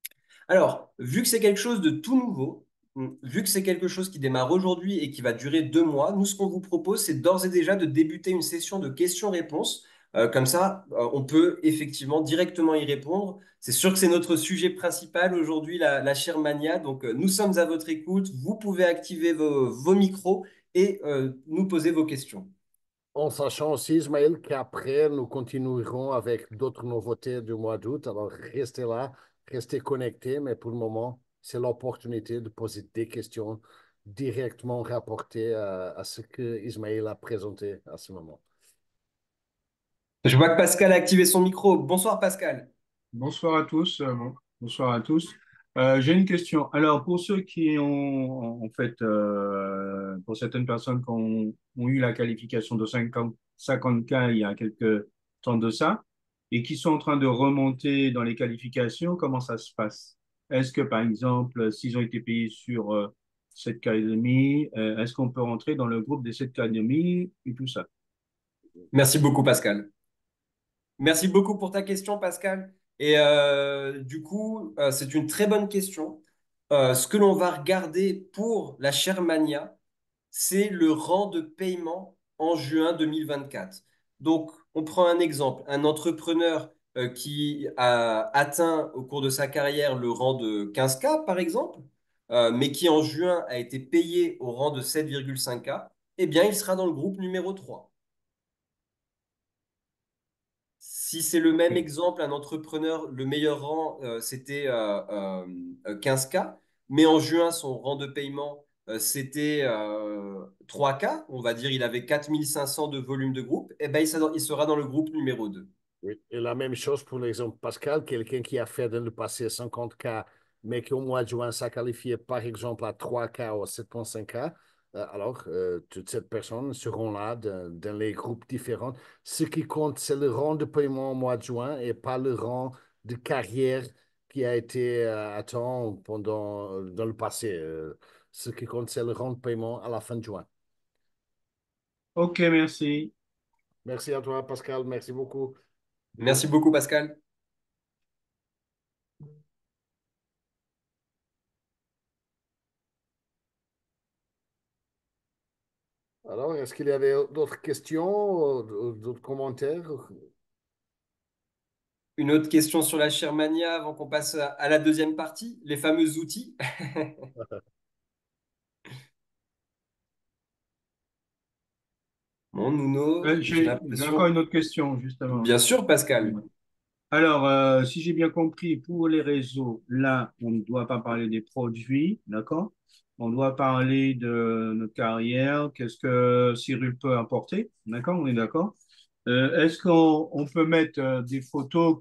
Speaker 2: Alors, vu que c'est quelque chose de tout nouveau, vu que c'est quelque chose qui démarre aujourd'hui et qui va durer 2 mois, nous, ce qu'on vous propose, c'est d'ores et déjà de débuter une session de questions-réponses. Comme ça, on peut effectivement directement y répondre. C'est sûr que c'est notre sujet principal aujourd'hui, la chère Mania. Donc, nous sommes à votre écoute. Vous pouvez activer vos micros et nous poser vos questions.
Speaker 1: En sachant aussi, Ismaël, qu'après, nous continuerons avec d'autres nouveautés du mois d'août. Alors, restez là, restez connectés, mais pour le moment, c'est l'opportunité de poser des questions directement rapportées à ce que Ismaël a présenté à ce moment.
Speaker 2: Je vois que Pascal a activé son micro. Bonsoir, Pascal.
Speaker 3: Bonsoir à tous. Bonsoir à tous. J'ai une question. Alors, pour ceux qui ont, en fait, pour certaines personnes qui ont eu la qualification de 50K il y a quelques temps de ça, et qui sont en train de remonter dans les qualifications, comment ça se passe? Est-ce que, par exemple, s'ils ont été payés sur 7K et demi, est-ce qu'on peut rentrer dans le groupe des 7K et demi et tout ça?
Speaker 2: Merci beaucoup, Pascal. Merci beaucoup pour ta question, Pascal. Et du coup, c'est une très bonne question. Ce que l'on va regarder pour la Shermania, c'est le rang de paiement en juin 2024. Donc, on prend un exemple, un entrepreneur qui a atteint au cours de sa carrière le rang de 15K, par exemple, mais qui en juin a été payé au rang de 7,5K, eh bien, il sera dans le groupe numéro 3. Si c'est le même exemple, un entrepreneur, le meilleur rang, c'était 15K, mais en juin, son rang de paiement, c'était 3K, on va dire il avait 4500 de volume de groupe, et ben il sera dans le groupe numéro 2.
Speaker 1: Oui. Et la même chose pour l'exemple Pascal, quelqu'un qui a fait dans le passé 50K, mais qui au mois de juin s'est qualifié par exemple à 3K ou 7,5K. Alors, toutes ces personnes seront là dans les groupes différents. Ce qui compte, c'est le rang de paiement au mois de juin et pas le rang de carrière qui a été atteint dans le passé. Ce qui compte, c'est le rang de paiement à la fin de juin.
Speaker 3: Ok, merci.
Speaker 1: Merci à toi, Pascal. Merci beaucoup.
Speaker 2: Merci beaucoup, Pascal.
Speaker 1: Alors, est-ce qu'il y avait d'autres questions, d'autres commentaires?
Speaker 2: Une autre question sur la Shermania avant qu'on passe à la deuxième partie, les fameux outils. Bon, Nuno, j'ai
Speaker 3: J'ai encore
Speaker 2: l'impression.
Speaker 3: une autre question, justement.
Speaker 2: Bien sûr, Pascal.
Speaker 3: Alors, si j'ai bien compris, pour les réseaux, là, on ne doit pas parler des produits, d'accord? On doit parler de notre carrière, qu'est-ce que Cyril peut apporter, d'accord? On est d'accord? Est-ce qu'on peut mettre des photos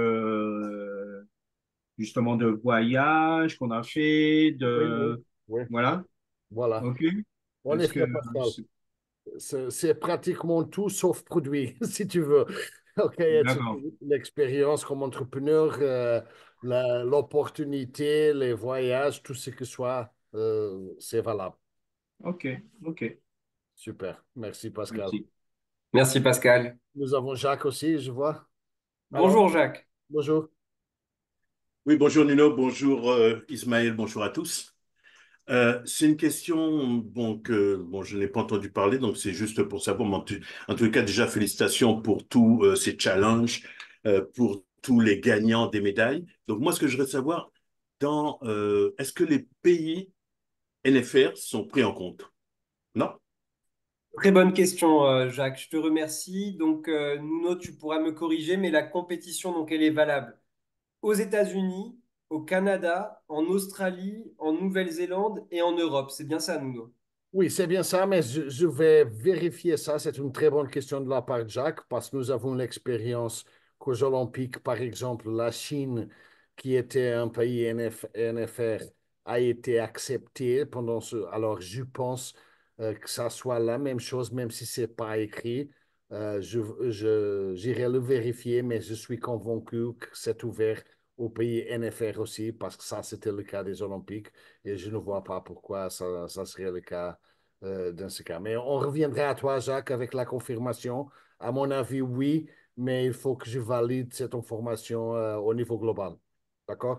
Speaker 3: justement de voyages qu'on a fait,
Speaker 1: Oui, oui, oui.
Speaker 3: voilà,
Speaker 1: Voilà.
Speaker 3: ok?
Speaker 1: En
Speaker 3: Est-ce que,
Speaker 1: effet, Pascal. C'est pratiquement tout sauf produit, si tu veux. OK, c'est
Speaker 3: d'accord,
Speaker 1: l'expérience comme entrepreneur, l'opportunité, les voyages, tout ce que soit, c'est valable.
Speaker 3: ok, ok,
Speaker 1: Super. Merci, Pascal.
Speaker 3: merci.
Speaker 2: Merci, Pascal.
Speaker 1: Nous avons Jacques aussi, je vois. Alors,
Speaker 2: Bonjour, Jacques.
Speaker 1: bonjour.
Speaker 4: Oui, bonjour Nuno, bonjour Ismaël, bonjour à tous. C'est une question bon, que bon, je n'ai pas entendu parler, donc c'est juste pour savoir. Mais en tout cas, déjà, félicitations pour tous ces challenges, pour tous les gagnants des médailles. Donc moi, ce que je voudrais savoir, est-ce que les pays NFR sont pris en compte? Non?
Speaker 2: Très bonne question, Jacques. Je te remercie. Donc, Nuno, tu pourras me corriger, mais la compétition, donc, elle est valable aux États-Unis, au Canada, en Australie, en Nouvelle-Zélande et en Europe. C'est bien ça, Nuno?
Speaker 1: Oui, c'est bien ça, mais je vais vérifier ça. C'est une très bonne question de la part de Jacques, parce que nous avons l'expérience qu'aux Olympiques, par exemple, la Chine, qui était un pays NFR, a été acceptée pendant ce. Alors, je pense que ça soit la même chose, même si c'est pas écrit. J'irai le vérifier, mais je suis convaincu que c'est ouvert aux pays NFR aussi, parce que ça, c'était le cas des Olympiques, et je ne vois pas pourquoi ça serait le cas dans ce cas. Mais on reviendra à toi, Jacques, avec la confirmation. À mon avis, oui, mais il faut que je valide cette information au niveau global. D'accord?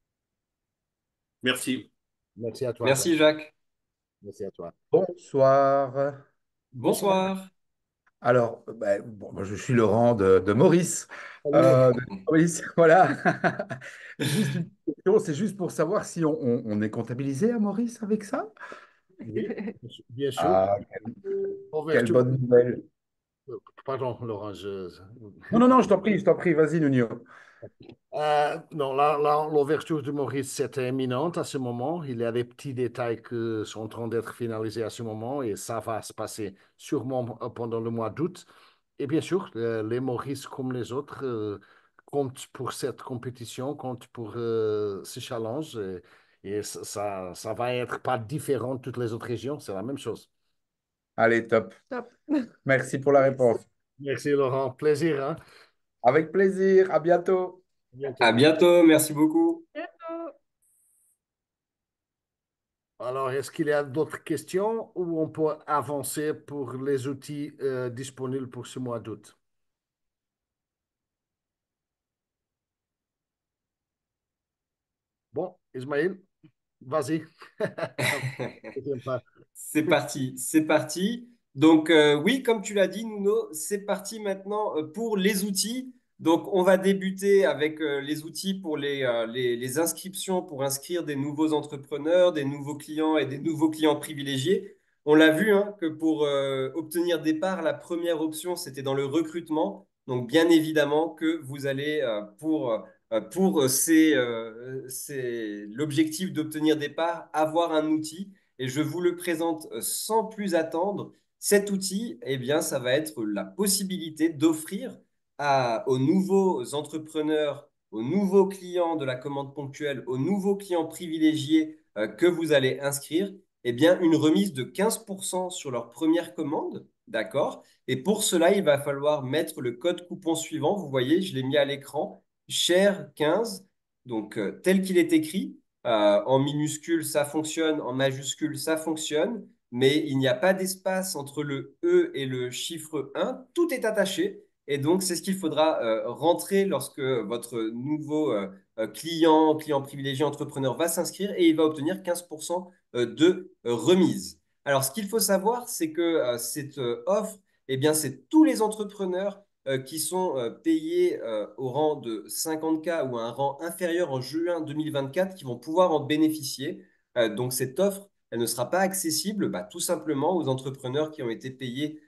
Speaker 4: Merci.
Speaker 1: Merci à toi, Jacques.
Speaker 2: Merci, Jacques.
Speaker 1: Merci à toi.
Speaker 5: Bonsoir.
Speaker 1: Bonsoir.
Speaker 2: Bonsoir.
Speaker 5: Alors, bon, moi, je suis Laurent de Maurice.
Speaker 1: Salut, Laurent.
Speaker 5: De Maurice, voilà. Juste une question, c'est juste pour savoir si on est comptabilisé à Maurice avec ça?
Speaker 1: Oui, bien sûr.
Speaker 5: Ah, quelle
Speaker 1: Ouverture.
Speaker 5: bonne nouvelle.
Speaker 1: Pardon, Laurent.
Speaker 5: Non, non, non, je t'en prie, vas-y, Nuno.
Speaker 1: Non, l'ouverture de Maurice, c'était imminente à ce moment. Il y a des petits détails qui sont en train d'être finalisés à ce moment et ça va se passer sûrement pendant le mois d'août. Et bien sûr, les Maurice, comme les autres, comptent pour cette compétition, comptent pour ce challenge. Et ça va être pas différent de toutes les autres régions, c'est la même chose.
Speaker 5: Allez, top.
Speaker 6: Top.
Speaker 5: Merci pour la réponse.
Speaker 1: Merci Laurent, plaisir, hein?
Speaker 5: Avec plaisir, à bientôt.
Speaker 1: À
Speaker 2: À
Speaker 1: bientôt.
Speaker 2: bientôt. Merci beaucoup.
Speaker 6: Bientôt.
Speaker 1: Alors, est-ce qu'il y a d'autres questions ou on peut avancer pour les outils disponibles pour ce mois d'août? Bon, Ismaël, vas-y. Deuxième pas.
Speaker 2: C'est parti, c'est parti. Donc oui, comme tu l'as dit, Nuno, c'est parti maintenant pour les outils. Donc on va débuter avec les outils pour les inscriptions, pour inscrire des nouveaux entrepreneurs, des nouveaux clients et des nouveaux clients privilégiés. On l'a vu hein, que pour obtenir des parts, la première option, c'était dans le recrutement. Donc bien évidemment que vous allez l'objectif d'obtenir des parts, avoir un outil et je vous le présente sans plus attendre. Cet outil, eh bien, ça va être la possibilité d'offrir aux nouveaux entrepreneurs, aux nouveaux clients de la commande ponctuelle, aux nouveaux clients privilégiés que vous allez inscrire, eh bien, une remise de 15% sur leur première commande. D'accord? Et pour cela, il va falloir mettre le code coupon suivant. Vous voyez, je l'ai mis à l'écran, cher 15, donc tel qu'il est écrit. En minuscule, ça fonctionne. En majuscule, ça fonctionne. Mais il n'y a pas d'espace entre le E et le chiffre 1. Tout est attaché. Et donc, c'est ce qu'il faudra rentrer lorsque votre nouveau client privilégié entrepreneur va s'inscrire et il va obtenir 15% de remise. Alors, ce qu'il faut savoir, c'est que cette offre, eh bien, c'est tous les entrepreneurs qui sont payés au rang de 50K ou à un rang inférieur en juin 2024 qui vont pouvoir en bénéficier. Donc cette offre, elle ne sera pas accessible tout simplement aux entrepreneurs qui ont été payés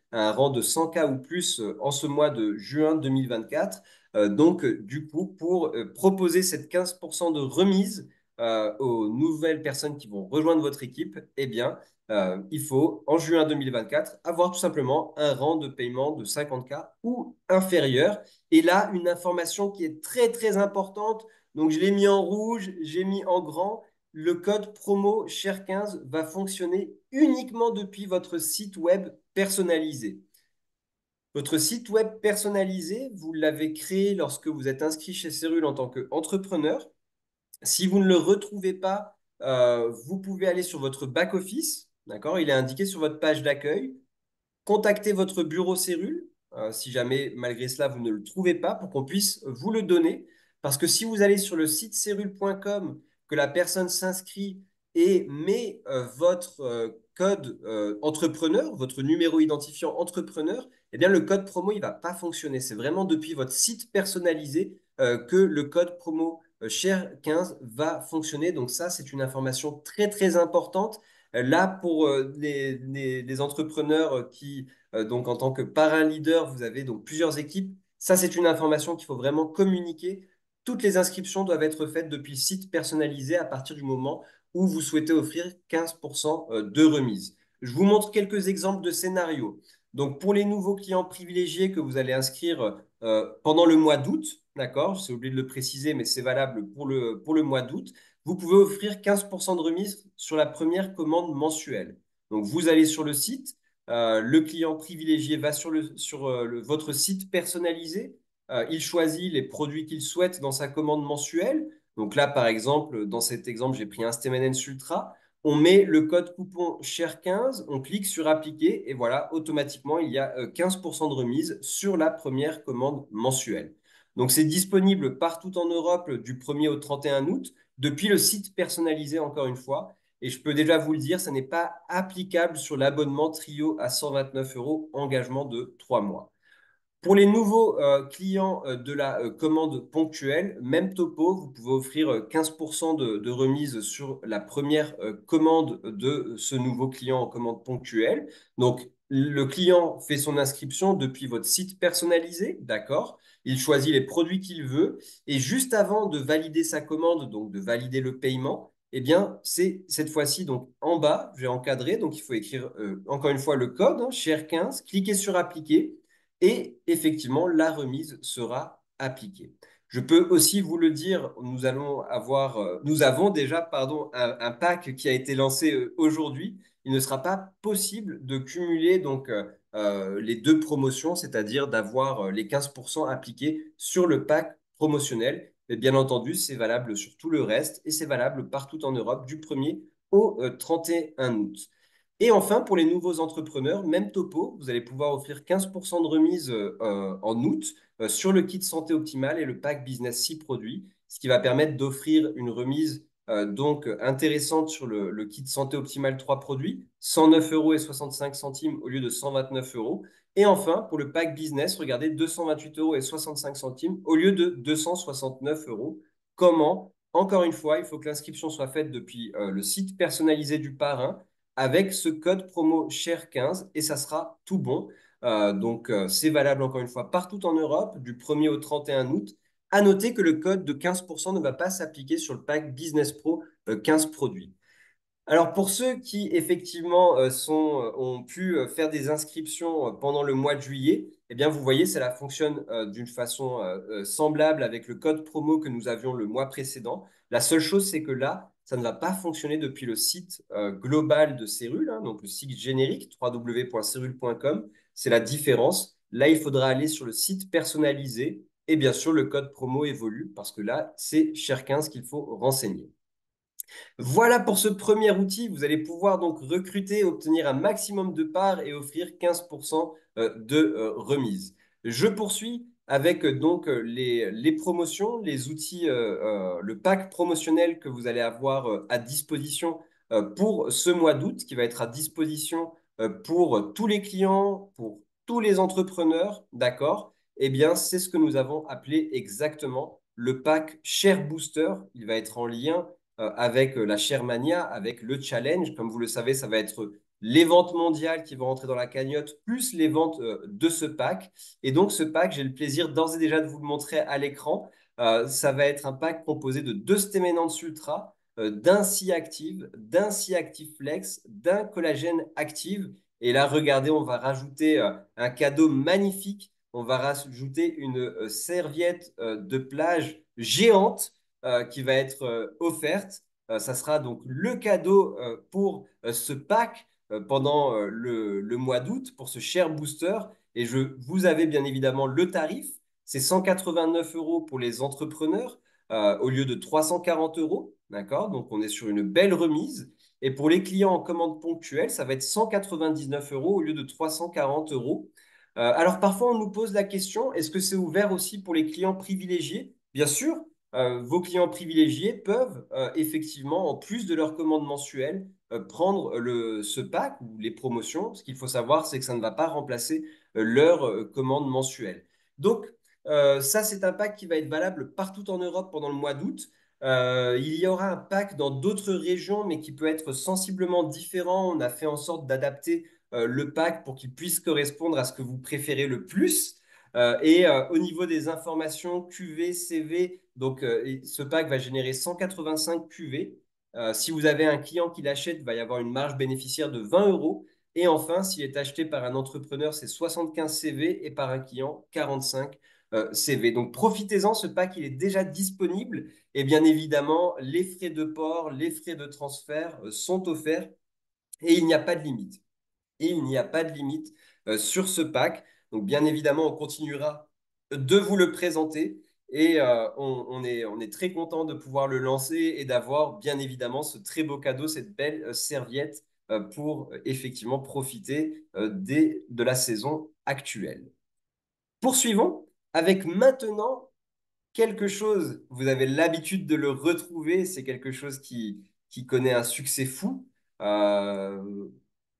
Speaker 2: un rang de 100K ou plus en ce mois de juin 2024. Donc, du coup, pour proposer cette 15% de remise aux nouvelles personnes qui vont rejoindre votre équipe, eh bien, il faut, en juin 2024, avoir tout simplement un rang de paiement de 50K ou inférieur. Et là, une information qui est très, très importante, donc je l'ai mis en rouge, j'ai mis en grand, le code promo Cher15 va fonctionner uniquement depuis votre site web personnalisé. Votre site web personnalisé, vous l'avez créé lorsque vous êtes inscrit chez Cérule en tant qu'entrepreneur. Si vous ne le retrouvez pas, vous pouvez aller sur votre back-office, d'accord? Il est indiqué sur votre page d'accueil. Contactez votre bureau Cérule, si jamais malgré cela vous ne le trouvez pas, pour qu'on puisse vous le donner. Parce que si vous allez sur le site cérule.com, que la personne s'inscrit et met votre code entrepreneur, votre numéro identifiant entrepreneur, eh bien le code promo, il ne va pas fonctionner. C'est vraiment depuis votre site personnalisé que le code promo Cher15 va fonctionner. Donc ça, c'est une information très, très importante. Là, pour les entrepreneurs qui, donc en tant que parrain leader, vous avez donc plusieurs équipes. Ça, c'est une information qu'il faut vraiment communiquer. Toutes les inscriptions doivent être faites depuis le site personnalisé à partir du moment où vous souhaitez offrir 15% de remise. Je vous montre quelques exemples de scénarios. Donc, pour les nouveaux clients privilégiés que vous allez inscrire pendant le mois d'août, d'accord, j'ai oublié de le préciser, mais c'est valable pour le mois d'août, vous pouvez offrir 15% de remise sur la première commande mensuelle. Donc, vous allez sur le site, le client privilégié va sur votre site personnalisé, il choisit les produits qu'il souhaite dans sa commande mensuelle. Donc là, par exemple, dans cet exemple, j'ai pris un Stemanens Ultra. On met le code coupon Cher15, on clique sur appliquer et voilà, automatiquement, il y a 15% de remise sur la première commande mensuelle. Donc, c'est disponible partout en Europe du 1er au 31 août depuis le site personnalisé, encore une fois. Et je peux déjà vous le dire, ça n'est pas applicable sur l'abonnement Trio à 129 euros, engagement de 3 mois. Pour les nouveaux clients de la commande ponctuelle, même topo, vous pouvez offrir 15% de remise sur la première commande de ce nouveau client en commande ponctuelle. Donc, le client fait son inscription depuis votre site personnalisé, d'accord? Il choisit les produits qu'il veut et juste avant de valider sa commande, donc de valider le paiement, eh bien, c'est cette fois-ci donc en bas, je vais encadrer, donc il faut écrire encore une fois le code, hein, Cher15, cliquez sur appliquer et effectivement, la remise sera appliquée. Je peux aussi vous le dire, nous avons déjà un pack qui a été lancé aujourd'hui. Il ne sera pas possible de cumuler donc les deux promotions, c'est-à-dire d'avoir les 15% appliqués sur le pack promotionnel. Mais bien entendu, c'est valable sur tout le reste et c'est valable partout en Europe du 1er au 31 août. Et enfin, pour les nouveaux entrepreneurs, même topo, vous allez pouvoir offrir 15% de remise en août sur le kit santé optimale et le pack business 6 produits, ce qui va permettre d'offrir une remise donc intéressante sur le kit santé optimale 3 produits, 109 euros et 65 centimes au lieu de 129 euros. Et enfin, pour le pack business, regardez 228 euros et 65 centimes au lieu de 269 euros. Comment? Encore une fois, il faut que l'inscription soit faite depuis le site personnalisé du parrain avec ce code promo Cher15 et ça sera tout bon. Donc, c'est valable encore une fois partout en Europe du 1er au 31 août. À noter que le code de 15% ne va pas s'appliquer sur le pack Business Pro 15 produits. Alors pour ceux qui effectivement ont pu faire des inscriptions pendant le mois de juillet, eh bien vous voyez, cela fonctionne d'une façon semblable avec le code promo que nous avions le mois précédent. La seule chose, c'est que là, ça ne va pas fonctionner depuis le site global de Cérule, hein, donc le site générique www.cerule.com. C'est la différence. Là, il faudra aller sur le site personnalisé et bien sûr, le code promo évolue parce que là, c'est Cher15 qu'il faut renseigner. Voilà pour ce premier outil. Vous allez pouvoir donc recruter, obtenir un maximum de parts et offrir 15% de remise. Je poursuis avec donc les promotions, les outils, le pack promotionnel que vous allez avoir à disposition pour ce mois d'août, qui va être à disposition pour tous les clients, pour tous les entrepreneurs, d'accord? Eh bien, c'est ce que nous avons appelé exactement le pack Share Booster. Il va être en lien avec la Sharemania, avec le challenge. Comme vous le savez, ça va être les ventes mondiales qui vont rentrer dans la cagnotte, plus les ventes de ce pack. Et donc, ce pack, j'ai le plaisir d'ores et déjà de vous le montrer à l'écran. Ça va être un pack composé de 2 Stéménantes Ultra, d'un C-Active, d'un C-Active Flex, d'un collagène active. Et là, regardez, on va rajouter un cadeau magnifique. On va rajouter une serviette de plage géante qui va être offerte. Ça sera donc le cadeau pour ce pack pendant le mois d'août, pour ce cher booster. Et vous avez bien évidemment le tarif. C'est 189 euros pour les entrepreneurs au lieu de 340 euros. D'accord? Donc, on est sur une belle remise. Et pour les clients en commande ponctuelle, ça va être 199 euros au lieu de 340 euros. Alors, parfois, on nous pose la question, est-ce que c'est ouvert aussi pour les clients privilégiés? Bien sûr, vos clients privilégiés peuvent effectivement, en plus de leur commande mensuelle, prendre ce pack ou les promotions. Ce qu'il faut savoir, c'est que ça ne va pas remplacer leur commande mensuelle. Donc, ça, c'est un pack qui va être valable partout en Europe pendant le mois d'août. Il y aura un pack dans d'autres régions, mais qui peut être sensiblement différent. On a fait en sorte d'adapter le pack pour qu'il puisse correspondre à ce que vous préférez le plus. Au niveau des informations QV, CV, donc ce pack va générer 185 QV. Si vous avez un client qui l'achète, il va y avoir une marge bénéficiaire de 20 euros. Et enfin, s'il est acheté par un entrepreneur, c'est 75 CV et par un client, 45 CV. Donc profitez-en, ce pack, il est déjà disponible. Et bien évidemment, les frais de port, les frais de transfert sont offerts et il n'y a pas de limite. Et il n'y a pas de limite sur ce pack. Donc, bien évidemment, on continuera de vous le présenter et on est très content de pouvoir le lancer et d'avoir bien évidemment ce très beau cadeau, cette belle serviette pour effectivement profiter de la saison actuelle. Poursuivons avec maintenant quelque chose, vous avez l'habitude de le retrouver, c'est quelque chose qui connaît un succès fou. Euh,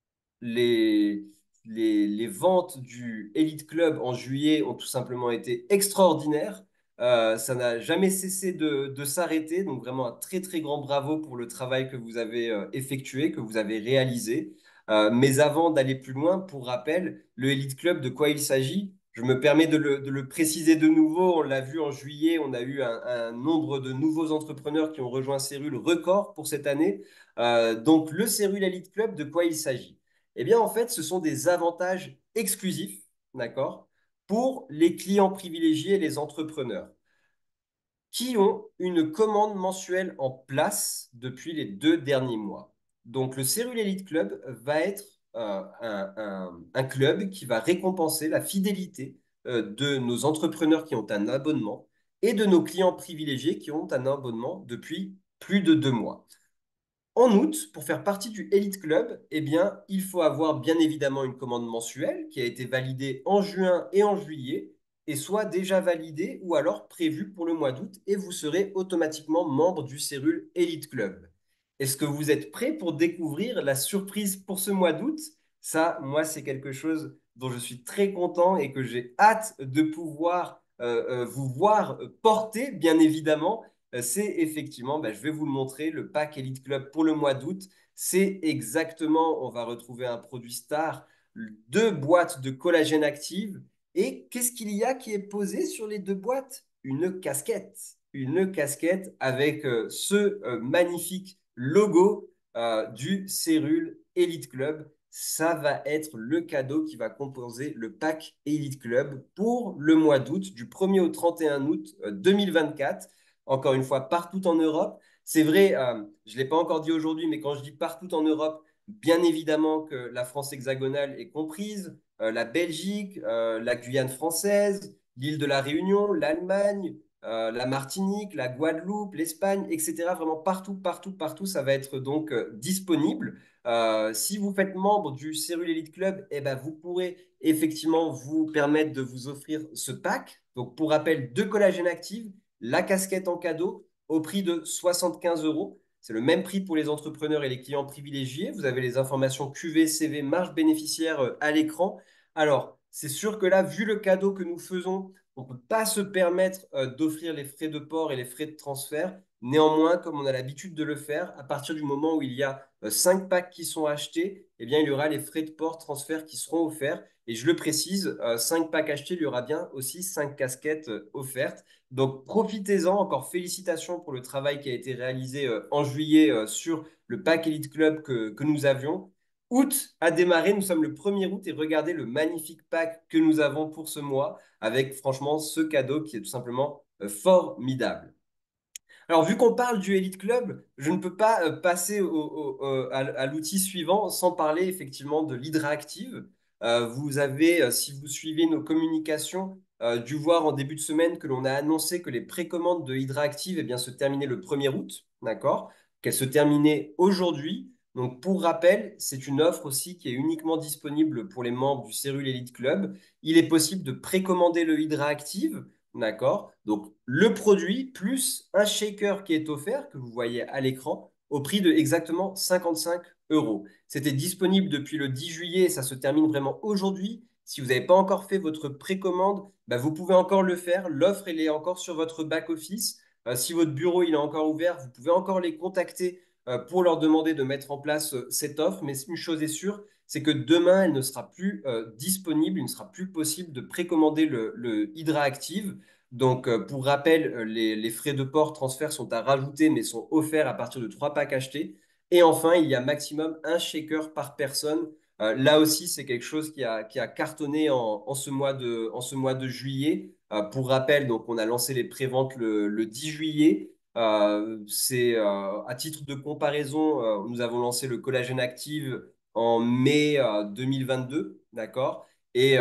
Speaker 2: les, les ventes du Elite Club en juillet ont tout simplement été extraordinaires. Ça n'a jamais cessé de s'arrêter. Donc vraiment un très très grand bravo pour le travail que vous avez effectué, que vous avez réalisé. Mais avant d'aller plus loin, pour rappel, le Elite Club, de quoi il s'agit? Je me permets de le préciser de nouveau. On l'a vu en juillet, on a eu un nombre de nouveaux entrepreneurs qui ont rejoint Cérule record pour cette année. Donc le Cérule Elite Club, de quoi il s'agit? Eh bien, en fait, ce sont des avantages exclusifs, d'accord, pour les clients privilégiés et les entrepreneurs qui ont une commande mensuelle en place depuis les 2 derniers mois. Donc, le Cérule Elite Club va être un club qui va récompenser la fidélité de nos entrepreneurs qui ont un abonnement et de nos clients privilégiés qui ont un abonnement depuis plus de 2 mois. En août, pour faire partie du Elite Club, eh bien, il faut avoir bien évidemment une commande mensuelle qui a été validée en juin et en juillet, et soit déjà validée ou alors prévue pour le mois d'août, et vous serez automatiquement membre du Cérule Elite Club. Est-ce que vous êtes prêt pour découvrir la surprise pour ce mois d'août? Ça, moi, c'est quelque chose dont je suis très content et que j'ai hâte de pouvoir vous voir porter, bien évidemment. C'est effectivement, je vais vous le montrer, le pack Elite Club pour le mois d'août. C'est exactement, on va retrouver un produit star, 2 boîtes de collagène active. Et qu'est-ce qu'il y a qui est posé sur les 2 boîtes? Une casquette. Une casquette avec ce magnifique logo du Cérule Elite Club. Ça va être le cadeau qui va composer le pack Elite Club pour le mois d'août, du 1er au 31 août 2024. Encore une fois, partout en Europe. C'est vrai, je ne l'ai pas encore dit aujourd'hui, mais quand je dis partout en Europe, bien évidemment que la France hexagonale est comprise, la Belgique, la Guyane française, l'île de la Réunion, l'Allemagne, la Martinique, la Guadeloupe, l'Espagne, etc. Vraiment partout, partout, partout, ça va être donc disponible. Si vous faites membre du Cérule Elite Club, eh ben, vous pourrez effectivement vous permettre de vous offrir ce pack. Donc, pour rappel, 2 collagènes actifs, la casquette en cadeau au prix de 75 euros. C'est le même prix pour les entrepreneurs et les clients privilégiés. Vous avez les informations QV, CV, marge bénéficiaire à l'écran. Alors, c'est sûr que là, vu le cadeau que nous faisons, on ne peut pas se permettre d'offrir les frais de port et les frais de transfert. Néanmoins, comme on a l'habitude de le faire, à partir du moment où il y a 5 packs qui sont achetés, eh bien, il y aura les frais de port transfert qui seront offerts. Et je le précise, 5 packs achetés, il y aura bien aussi 5 casquettes offertes. Donc, profitez-en. Encore félicitations pour le travail qui a été réalisé en juillet sur le pack Elite Club que nous avions. Août a démarré, nous sommes le 1er août et regardez le magnifique pack que nous avons pour ce mois avec franchement ce cadeau qui est tout simplement formidable. Alors, vu qu'on parle du Elite Club, je ne peux pas passer à l'outil suivant sans parler effectivement de l'Hydra Active. Vous avez, si vous suivez nos communications, dû voir en début de semaine que l'on a annoncé que les précommandes de Hydra Active eh bien, se terminaient le 1er août, d'accord? Qu'elles se terminaient aujourd'hui. Donc, pour rappel, c'est une offre aussi qui est uniquement disponible pour les membres du Cérule Elite Club. Il est possible de précommander le Hydra Active. D'accord? Donc, le produit plus un shaker qui est offert, que vous voyez à l'écran, au prix de exactement 55 euros. C'était disponible depuis le 10 juillet et ça se termine vraiment aujourd'hui. Si vous n'avez pas encore fait votre précommande, bah, vous pouvez encore le faire. L'offre, elle est encore sur votre back-office. Si votre bureau il est encore ouvert, vous pouvez encore les contacter pour leur demander de mettre en place cette offre. Mais une chose est sûre, c'est que demain, elle ne sera plus disponible, il ne sera plus possible de précommander le Hydra Active. Donc, pour rappel, les frais de port transfert sont à rajouter, mais sont offerts à partir de 3 packs achetés. Et enfin, il y a maximum un shaker par personne. Là aussi, c'est quelque chose qui a cartonné en ce mois de juillet. Pour rappel, donc, on a lancé les préventes le 10 juillet. C'est à titre de comparaison, nous avons lancé le collagène active en mai 2022, d'accord? Et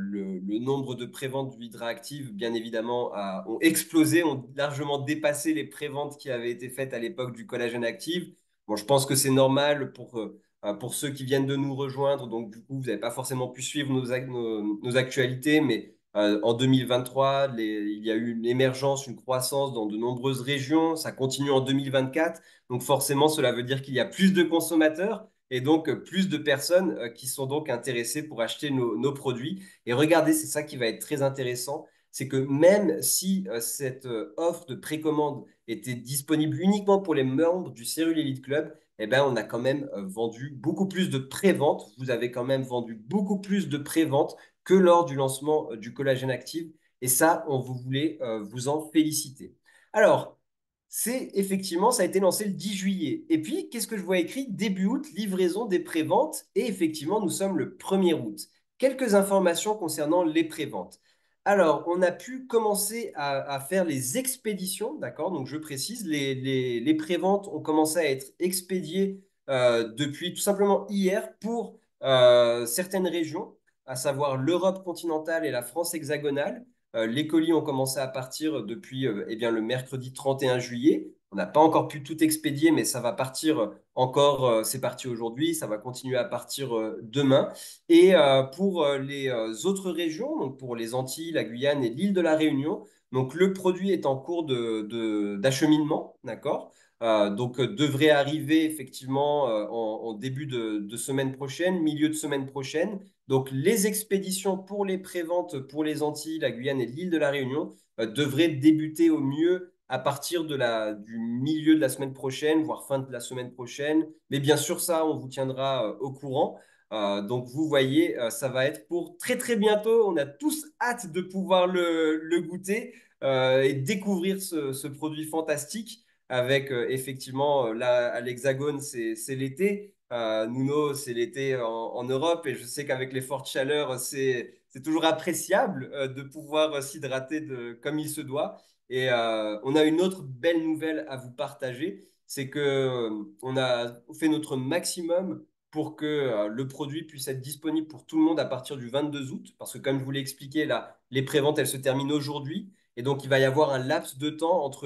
Speaker 2: le nombre de préventes du Hydra Active, bien évidemment, ont explosé, ont largement dépassé les préventes qui avaient été faites à l'époque du collagène active. Bon, je pense que c'est normal pour ceux qui viennent de nous rejoindre. Donc, du coup, vous n'avez pas forcément pu suivre nos actualités, mais en 2023, il y a eu une émergence, une croissance dans de nombreuses régions. Ça continue en 2024. Donc, forcément, cela veut dire qu'il y a plus de consommateurs et donc plus de personnes qui sont donc intéressées pour acheter nos produits. Et regardez, c'est ça qui va être très intéressant, c'est que même si cette offre de précommande était disponible uniquement pour les membres du Cérule Elite Club, eh ben, on a quand même vendu beaucoup plus de préventes. Vous avez quand même vendu beaucoup plus de préventes que lors du lancement du collagène active. Et ça, on vous voulait vous en féliciter. Alors, c'est effectivement, ça a été lancé le 10 juillet. Et puis, qu'est-ce que je vois écrit? Début août, livraison des préventes. Et effectivement, nous sommes le 1er août. Quelques informations concernant les préventes. Alors, on a pu commencer à faire les expéditions, d'accord? Donc, je précise, les préventes ont commencé à être expédiées depuis tout simplement hier pour certaines régions, à savoir l'Europe continentale et la France hexagonale. Les colis ont commencé à partir depuis eh bien, le mercredi 31 juillet. On n'a pas encore pu tout expédier, mais ça va partir encore, c'est parti aujourd'hui, ça va continuer à partir demain. Et pour les autres régions, donc pour les Antilles, la Guyane et l'île de la Réunion, donc le produit est en cours d'acheminement, d'accord? Donc devrait arriver effectivement en début de semaine prochaine, milieu de semaine prochaine. Donc, les expéditions pour les préventes pour les Antilles, la Guyane et l'île de la Réunion devraient débuter au mieux à partir du milieu de la semaine prochaine, voire fin de la semaine prochaine. Mais bien sûr, ça, on vous tiendra au courant. Donc, vous voyez, ça va être pour très, très bientôt. On a tous hâte de pouvoir le goûter et découvrir ce produit fantastique avec effectivement, là, à l'Hexagone, c'est l'été. Nuno, c'est l'été en Europe et je sais qu'avec les fortes chaleurs, c'est toujours appréciable de pouvoir s'hydrater comme il se doit. Et on a une autre belle nouvelle à vous partager, c'est que on a fait notre maximum pour que le produit puisse être disponible pour tout le monde à partir du 22 août, parce que comme je vous l'ai expliqué, là, les préventes, elles se terminent aujourd'hui. Et donc, il va y avoir un laps de temps entre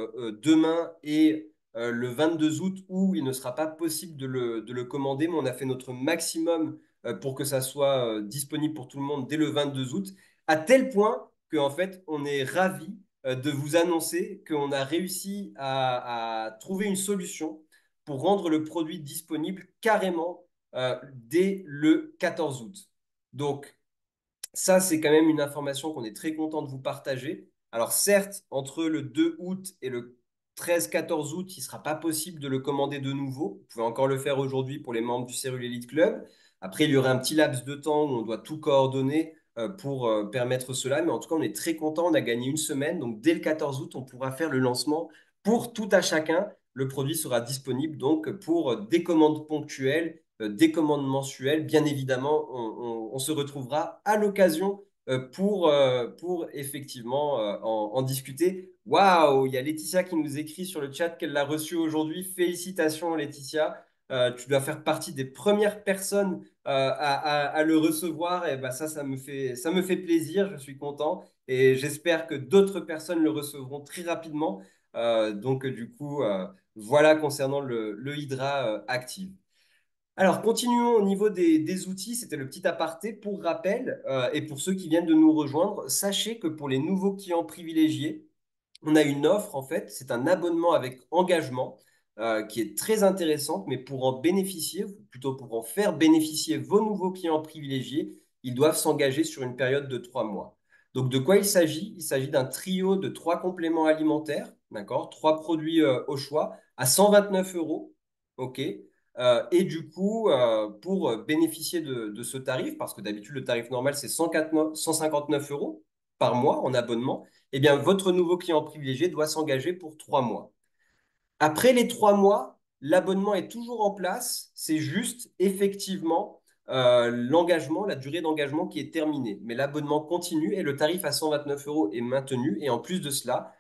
Speaker 2: demain et le 22 août où il ne sera pas possible de le commander, mais on a fait notre maximum pour que ça soit disponible pour tout le monde dès le 22 août, à tel point qu'en fait, on est ravis de vous annoncer qu'on a réussi à trouver une solution pour rendre le produit disponible carrément dès le 14 août. Donc, ça, c'est quand même une information qu'on est très content de vous partager. Alors certes, entre le 2 août et le 13-14 août, il ne sera pas possible de le commander de nouveau. Vous pouvez encore le faire aujourd'hui pour les membres du Cérul Elite Club. Après, il y aura un petit laps de temps où on doit tout coordonner pour permettre cela. Mais en tout cas, on est très content. On a gagné une semaine. Donc, dès le 14 août, on pourra faire le lancement pour tout à chacun. Le produit sera disponible donc pour des commandes ponctuelles, des commandes mensuelles. Bien évidemment, on se retrouvera à l'occasion pour effectivement en discuter. Waouh, il y a Laetitia qui nous écrit sur le chat qu'elle l'a reçu aujourd'hui. Félicitations, Laetitia. Tu dois faire partie des premières personnes à le recevoir. Et ben ça me fait plaisir. Je suis content et j'espère que d'autres personnes le recevront très rapidement. Donc, du coup, voilà concernant le Hydra Active. Alors, continuons au niveau des outils. C'était le petit aparté. Pour rappel, et pour ceux qui viennent de nous rejoindre, sachez que pour les nouveaux clients privilégiés, on a une offre, en fait. C'est un abonnement avec engagement qui est très intéressante, mais pour en bénéficier, ou plutôt pour en faire bénéficier vos nouveaux clients privilégiés, ils doivent s'engager sur une période de 3 mois. Donc, de quoi il s'agit? Il s'agit d'un trio de 3 compléments alimentaires, d'accord? 3 produits au choix à 129 euros. OK. Et du coup, pour bénéficier de ce tarif, parce que d'habitude le tarif normal c'est 159 euros par mois en abonnement, eh bien votre nouveau client privilégié doit s'engager pour 3 mois. Après les 3 mois, l'abonnement est toujours en place, c'est juste effectivement l'engagement, la durée d'engagement qui est terminée. Mais l'abonnement continue et le tarif à 129 euros est maintenu. Et en plus de cela,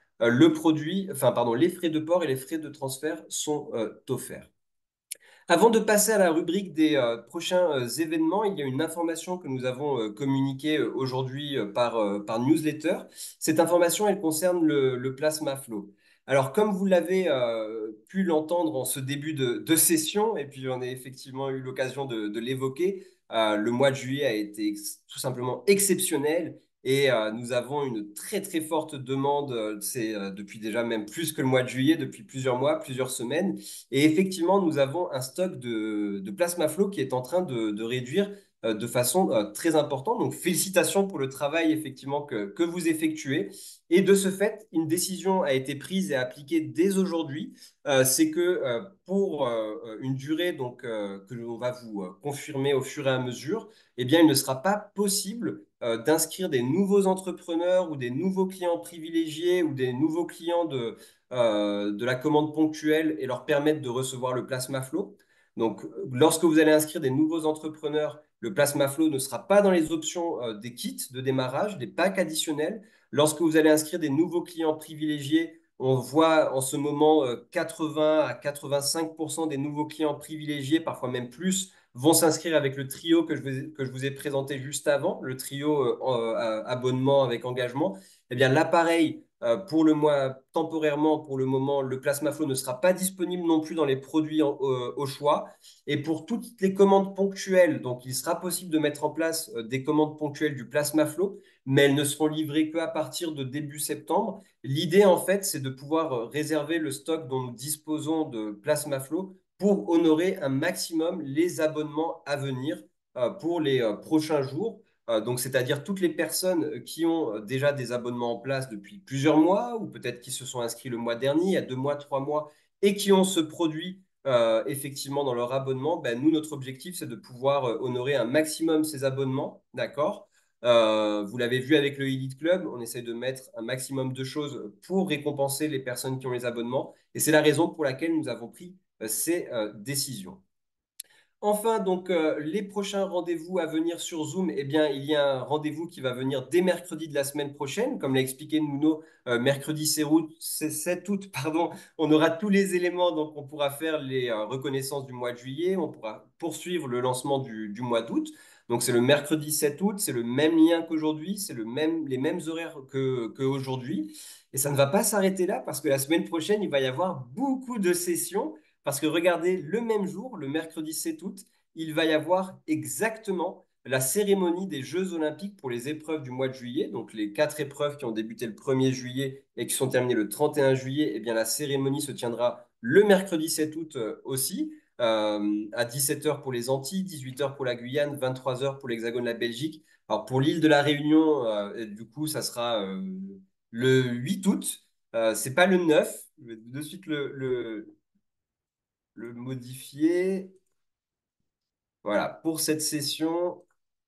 Speaker 2: les frais de port et les frais de transfert sont offerts. Avant de passer à la rubrique des prochains événements, il y a une information que nous avons communiquée aujourd'hui par newsletter. Cette information, elle concerne le plasma flow. Alors, comme vous l'avez pu l'entendre en ce début de session, et puis on a effectivement eu l'occasion de l'évoquer, le mois de juillet a été tout simplement exceptionnel. Et nous avons une très très forte demande, c'est depuis déjà même plus que le mois de juillet, depuis plusieurs mois, plusieurs semaines. Et effectivement, nous avons un stock de plasma flow qui est en train de réduire de façon très importante. Donc, félicitations pour le travail effectivement que vous effectuez. Et de ce fait, une décision a été prise et appliquée dès aujourd'hui. C'est que pour une durée donc, que l'on va vous confirmer au fur et à mesure, eh bien, il ne sera pas possible d'inscrire des nouveaux entrepreneurs ou des nouveaux clients privilégiés ou des nouveaux clients de la commande ponctuelle et leur permettre de recevoir le plasma flow. Donc, lorsque vous allez inscrire des nouveaux entrepreneurs, le plasma flow ne sera pas dans les options des kits de démarrage, des packs additionnels. Lorsque vous allez inscrire des nouveaux clients privilégiés, on voit en ce moment 80 à 85% des nouveaux clients privilégiés, parfois même plus, vont s'inscrire avec le trio que je vous ai présenté juste avant, le trio abonnement avec engagement. Eh bien, l'appareil pour le mois, temporairement, pour le moment, le plasma flow ne sera pas disponible non plus dans les produits au choix. Et pour toutes les commandes ponctuelles, donc il sera possible de mettre en place des commandes ponctuelles du plasma flow, mais elles ne seront livrées qu'à partir de début septembre. L'idée, en fait, c'est de pouvoir réserver le stock dont nous disposons de plasma flow pour honorer un maximum les abonnements à venir pour les prochains jours. Donc, c'est-à-dire toutes les personnes qui ont déjà des abonnements en place depuis plusieurs mois ou peut-être qui se sont inscrits le mois dernier, il y a 2 mois, 3 mois, et qui ont ce produit effectivement dans leur abonnement, ben, nous, notre objectif, c'est de pouvoir honorer un maximum ces abonnements, d'accord? Vous l'avez vu avec le Elite Club, on essaie de mettre un maximum de choses pour récompenser les personnes qui ont les abonnements. Et c'est la raison pour laquelle nous avons pris ces décisions. Enfin, donc, les prochains rendez-vous à venir sur Zoom, eh bien, il y a un rendez-vous qui va venir dès mercredi de la semaine prochaine. Comme l'a expliqué Nuno, mercredi 7 août, pardon, on aura tous les éléments, donc on pourra faire les reconnaissances du mois de juillet, on pourra poursuivre le lancement du mois d'août. Donc, c'est le mercredi 7 août, c'est le même lien qu'aujourd'hui, c'est les mêmes horaires qu'aujourd'hui. Et ça ne va pas s'arrêter là parce que la semaine prochaine, il va y avoir beaucoup de sessions. Parce que regardez, le même jour, le mercredi 7 août, il va y avoir exactement la cérémonie des Jeux Olympiques pour les épreuves du mois de juillet. Donc les 4 épreuves qui ont débuté le 1er juillet et qui sont terminées le 31 juillet, eh bien la cérémonie se tiendra le mercredi 7 août aussi, à 17 h pour les Antilles, 18 h pour la Guyane, 23 h pour l'Hexagone, la Belgique. Alors pour l'île de la Réunion, du coup, ça sera le 8 août. C'est pas le 9, Je vais de suite le modifier. Voilà, pour cette session,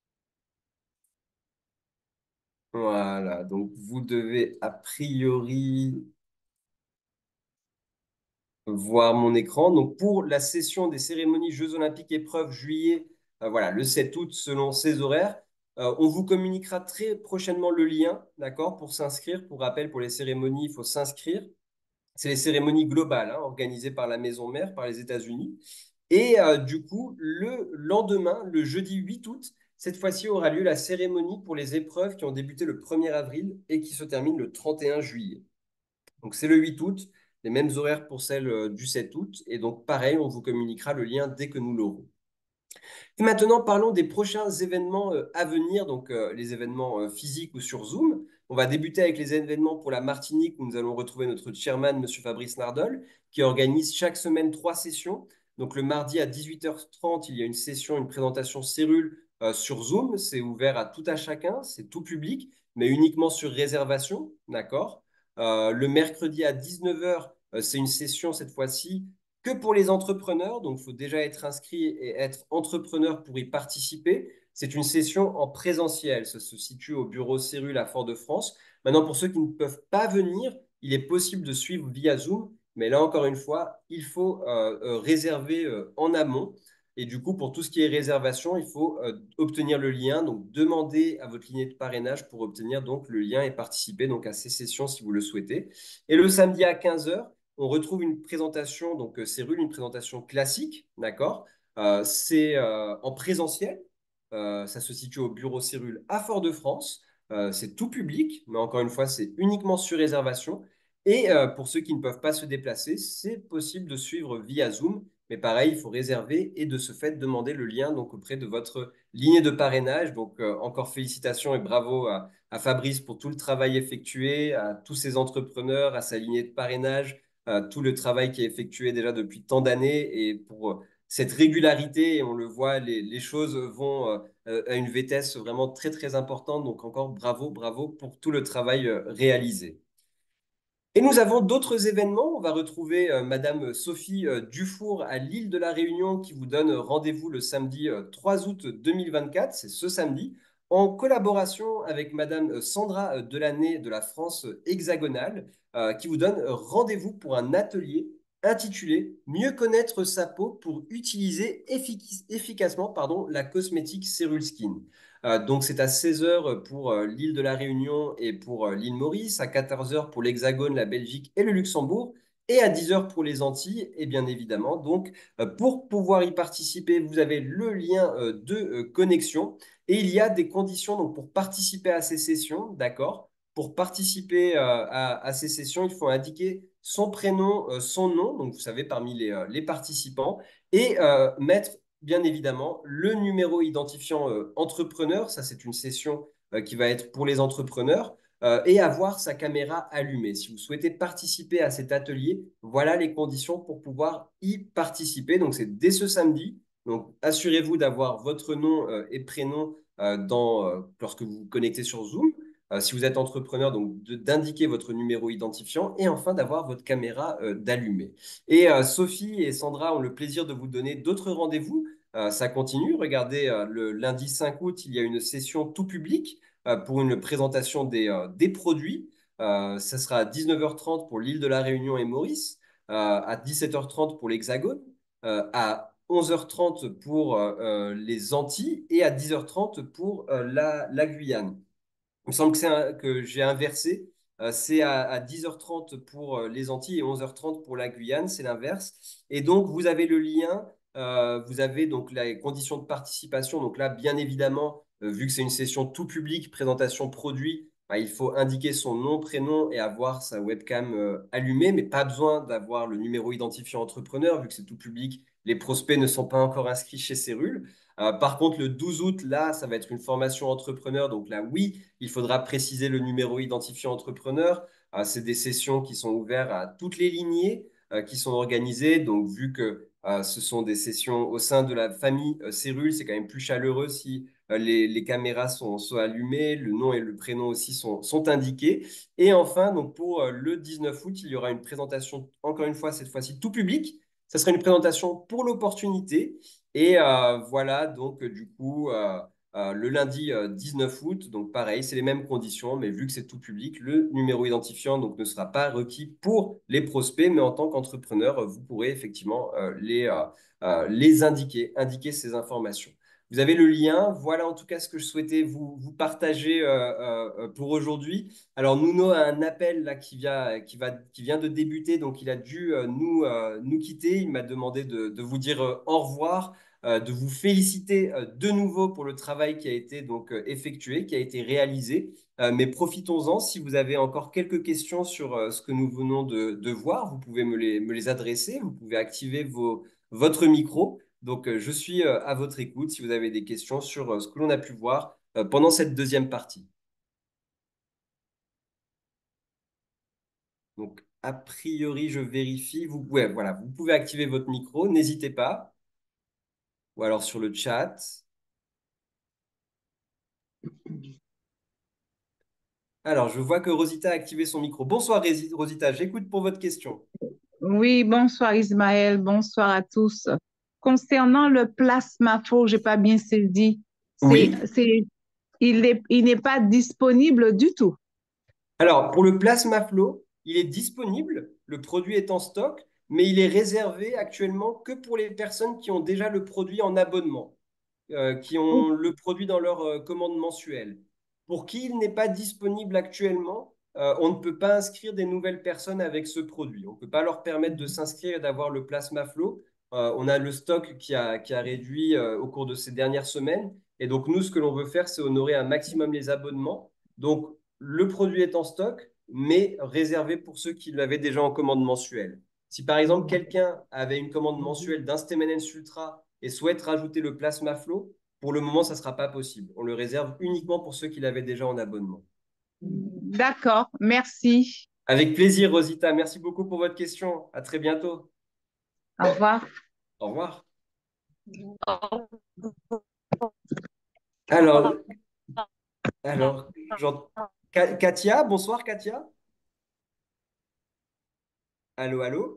Speaker 2: voilà, donc vous devez a priori voir mon écran. Donc pour la session des cérémonies Jeux Olympiques épreuves juillet, voilà, le 7 août selon ces horaires, on vous communiquera très prochainement le lien, d'accord, pour s'inscrire. Pour rappel, pour les cérémonies, il faut s'inscrire. C'est les cérémonies globales, hein, organisées par la maison mère, par les États-Unis. Et du coup, le lendemain, le jeudi 8 août, cette fois-ci aura lieu la cérémonie pour les épreuves qui ont débuté le 1er avril et qui se terminent le 31 juillet. Donc c'est le 8 août, les mêmes horaires pour celle du 7 août. Et donc pareil, on vous communiquera le lien dès que nous l'aurons. Et maintenant, parlons des prochains événements à venir, donc les événements physiques ou sur Zoom. On va débuter avec les événements pour la Martinique où nous allons retrouver notre chairman, M. Fabrice Nardol, qui organise chaque semaine 3 sessions. Donc le mardi à 18h30, il y a une session, une présentation cellule sur Zoom. C'est ouvert à tout à chacun, c'est tout public, mais uniquement sur réservation, d'accord? Le mercredi à 19h, c'est une session cette fois-ci que pour les entrepreneurs. Donc, il faut déjà être inscrit et être entrepreneur pour y participer. C'est une session en présentiel. Ça se situe au bureau Cérule à Fort-de-France. Maintenant, pour ceux qui ne peuvent pas venir, il est possible de suivre via Zoom. Mais là, encore une fois, il faut réserver en amont. Et du coup, pour tout ce qui est réservation, il faut obtenir le lien. Donc, demandez à votre lignée de parrainage pour obtenir donc le lien et participer donc à ces sessions si vous le souhaitez. Et le samedi à 15h, on retrouve une présentation, donc Cérule, une présentation classique, d'accord? C'est en présentiel. Ça se situe au bureau Cérule à Fort-de-France. C'est tout public, mais encore une fois, c'est uniquement sur réservation. Et pour ceux qui ne peuvent pas se déplacer, c'est possible de suivre via Zoom. Mais pareil, il faut réserver et de ce fait demander le lien donc auprès de votre lignée de parrainage. Donc encore félicitations et bravo à Fabrice pour tout le travail effectué, à tous ses entrepreneurs, à sa lignée de parrainage, tout le travail qui est effectué déjà depuis tant d'années et pour cette régularité. Et on le voit, les choses vont à une vitesse vraiment très, très importante. Donc encore bravo, bravo pour tout le travail réalisé. Et nous avons d'autres événements. On va retrouver Madame Sophie Dufour à l'île de la Réunion qui vous donne rendez-vous le samedi 3 août 2024. C'est ce samedi, en collaboration avec Madame Sandra Delaney de la France hexagonale, qui vous donne rendez-vous pour un atelier intitulé Mieux connaître sa peau pour utiliser efficacement la cosmétique Cérule Skin. Donc, c'est à 16 heures pour l'île de la Réunion et pour l'île Maurice, à 14 heures pour l'Hexagone, la Belgique et le Luxembourg, et à 10 heures pour les Antilles, et bien évidemment. Donc, pour pouvoir y participer, vous avez le lien de connexion et il y a des conditions donc, pour participer à ces sessions, d'accord? Pour participer à ces sessions, il faut indiquer son prénom, son nom, donc vous savez, parmi les participants, et mettre bien évidemment le numéro identifiant entrepreneur. Ça, c'est une session qui va être pour les entrepreneurs et avoir sa caméra allumée. Si vous souhaitez participer à cet atelier, voilà les conditions pour pouvoir y participer. Donc, c'est dès ce samedi. Donc, assurez-vous d'avoir votre nom et prénom lorsque vous vous connectez sur Zoom. Si vous êtes entrepreneur, donc d'indiquer votre numéro identifiant et enfin d'avoir votre caméra d'allumer. Et Sophie et Sandra ont le plaisir de vous donner d'autres rendez-vous. Ça continue. Regardez, le lundi 5 août, il y a une session tout public pour une présentation des produits. Ça sera à 19h30 pour l'île de la Réunion et Maurice, à 17h30 pour l'Hexagone, à 11h30 pour les Antilles et à 10h30 pour la Guyane. Il me semble que j'ai inversé. C'est à 10h30 pour les Antilles et 11h30 pour la Guyane, c'est l'inverse. Et donc, vous avez le lien, vous avez donc les conditions de participation. Donc là, bien évidemment, vu que c'est une session tout public, présentation produit, bah, il faut indiquer son nom, prénom et avoir sa webcam allumée, mais pas besoin d'avoir le numéro identifiant entrepreneur, vu que c'est tout public. Les prospects ne sont pas encore inscrits chez Cérule. Par contre, le 12 août, là, ça va être une formation entrepreneur. Donc là, oui, il faudra préciser le numéro identifiant entrepreneur. C'est des sessions qui sont ouvertes à toutes les lignées qui sont organisées. Donc, vu que ce sont des sessions au sein de la famille Cérule, c'est quand même plus chaleureux si les caméras sont allumées, le nom et le prénom aussi sont indiqués. Et enfin, donc pour le 19 août, il y aura une présentation, encore une fois, cette fois-ci tout public. Ça sera une présentation pour l'opportunité. Et voilà, donc du coup, le lundi 19 août, donc pareil, c'est les mêmes conditions, mais vu que c'est tout public, le numéro identifiant donc, ne sera pas requis pour les prospects, mais en tant qu'entrepreneur, vous pourrez effectivement les indiquer ces informations. Vous avez le lien. Voilà en tout cas ce que je souhaitais vous partager pour aujourd'hui. Alors Nuno a un appel là qui vient de débuter, donc il a dû nous quitter. Il m'a demandé de vous dire au revoir, de vous féliciter de nouveau pour le travail qui a été donc effectué, qui a été réalisé. Mais profitons-en. Si vous avez encore quelques questions sur ce que nous venons de voir, vous pouvez me les adresser. Vous pouvez activer votre micro. Donc, je suis à votre écoute si vous avez des questions sur ce que l'on a pu voir pendant cette deuxième partie. Donc, a priori, je vérifie. Ouais, voilà, vous pouvez activer votre micro, n'hésitez pas. Ou alors sur le chat. Alors, je vois que Rosita a activé son micro. Bonsoir, Rosita, j'écoute pour votre question.
Speaker 6: Oui, bonsoir Ismaël, bonsoir à tous. Concernant le plasmapho, j'ai pas bien saisi. C'est,
Speaker 2: Oui.
Speaker 6: c'est, il n'est pas disponible du tout.
Speaker 2: Alors, pour le Plasma Flow, il est disponible, le produit est en stock, mais il est réservé actuellement que pour les personnes qui ont déjà le produit en abonnement, qui ont le produit dans leur commande mensuelle. Pour qui il n'est pas disponible actuellement, on ne peut pas inscrire des nouvelles personnes avec ce produit. On ne peut pas leur permettre de s'inscrire et d'avoir le Plasma Flow. On a le stock qui a réduit au cours de ces dernières semaines. Et donc, nous, ce que l'on veut faire, c'est honorer un maximum les abonnements. Donc, le produit est en stock, mais réservé pour ceux qui l'avaient déjà en commande mensuelle. Si par exemple quelqu'un avait une commande mensuelle d'un Stemenens Ultra et souhaite rajouter le Plasma Flow, pour le moment, ça ne sera pas possible. On le réserve uniquement pour ceux qui l'avaient déjà en abonnement.
Speaker 6: D'accord, merci.
Speaker 2: Avec plaisir, Rosita. Merci beaucoup pour votre question. À très bientôt.
Speaker 6: Au revoir.
Speaker 2: Au revoir. Alors, Katia, bonsoir Katia. Allô, allô.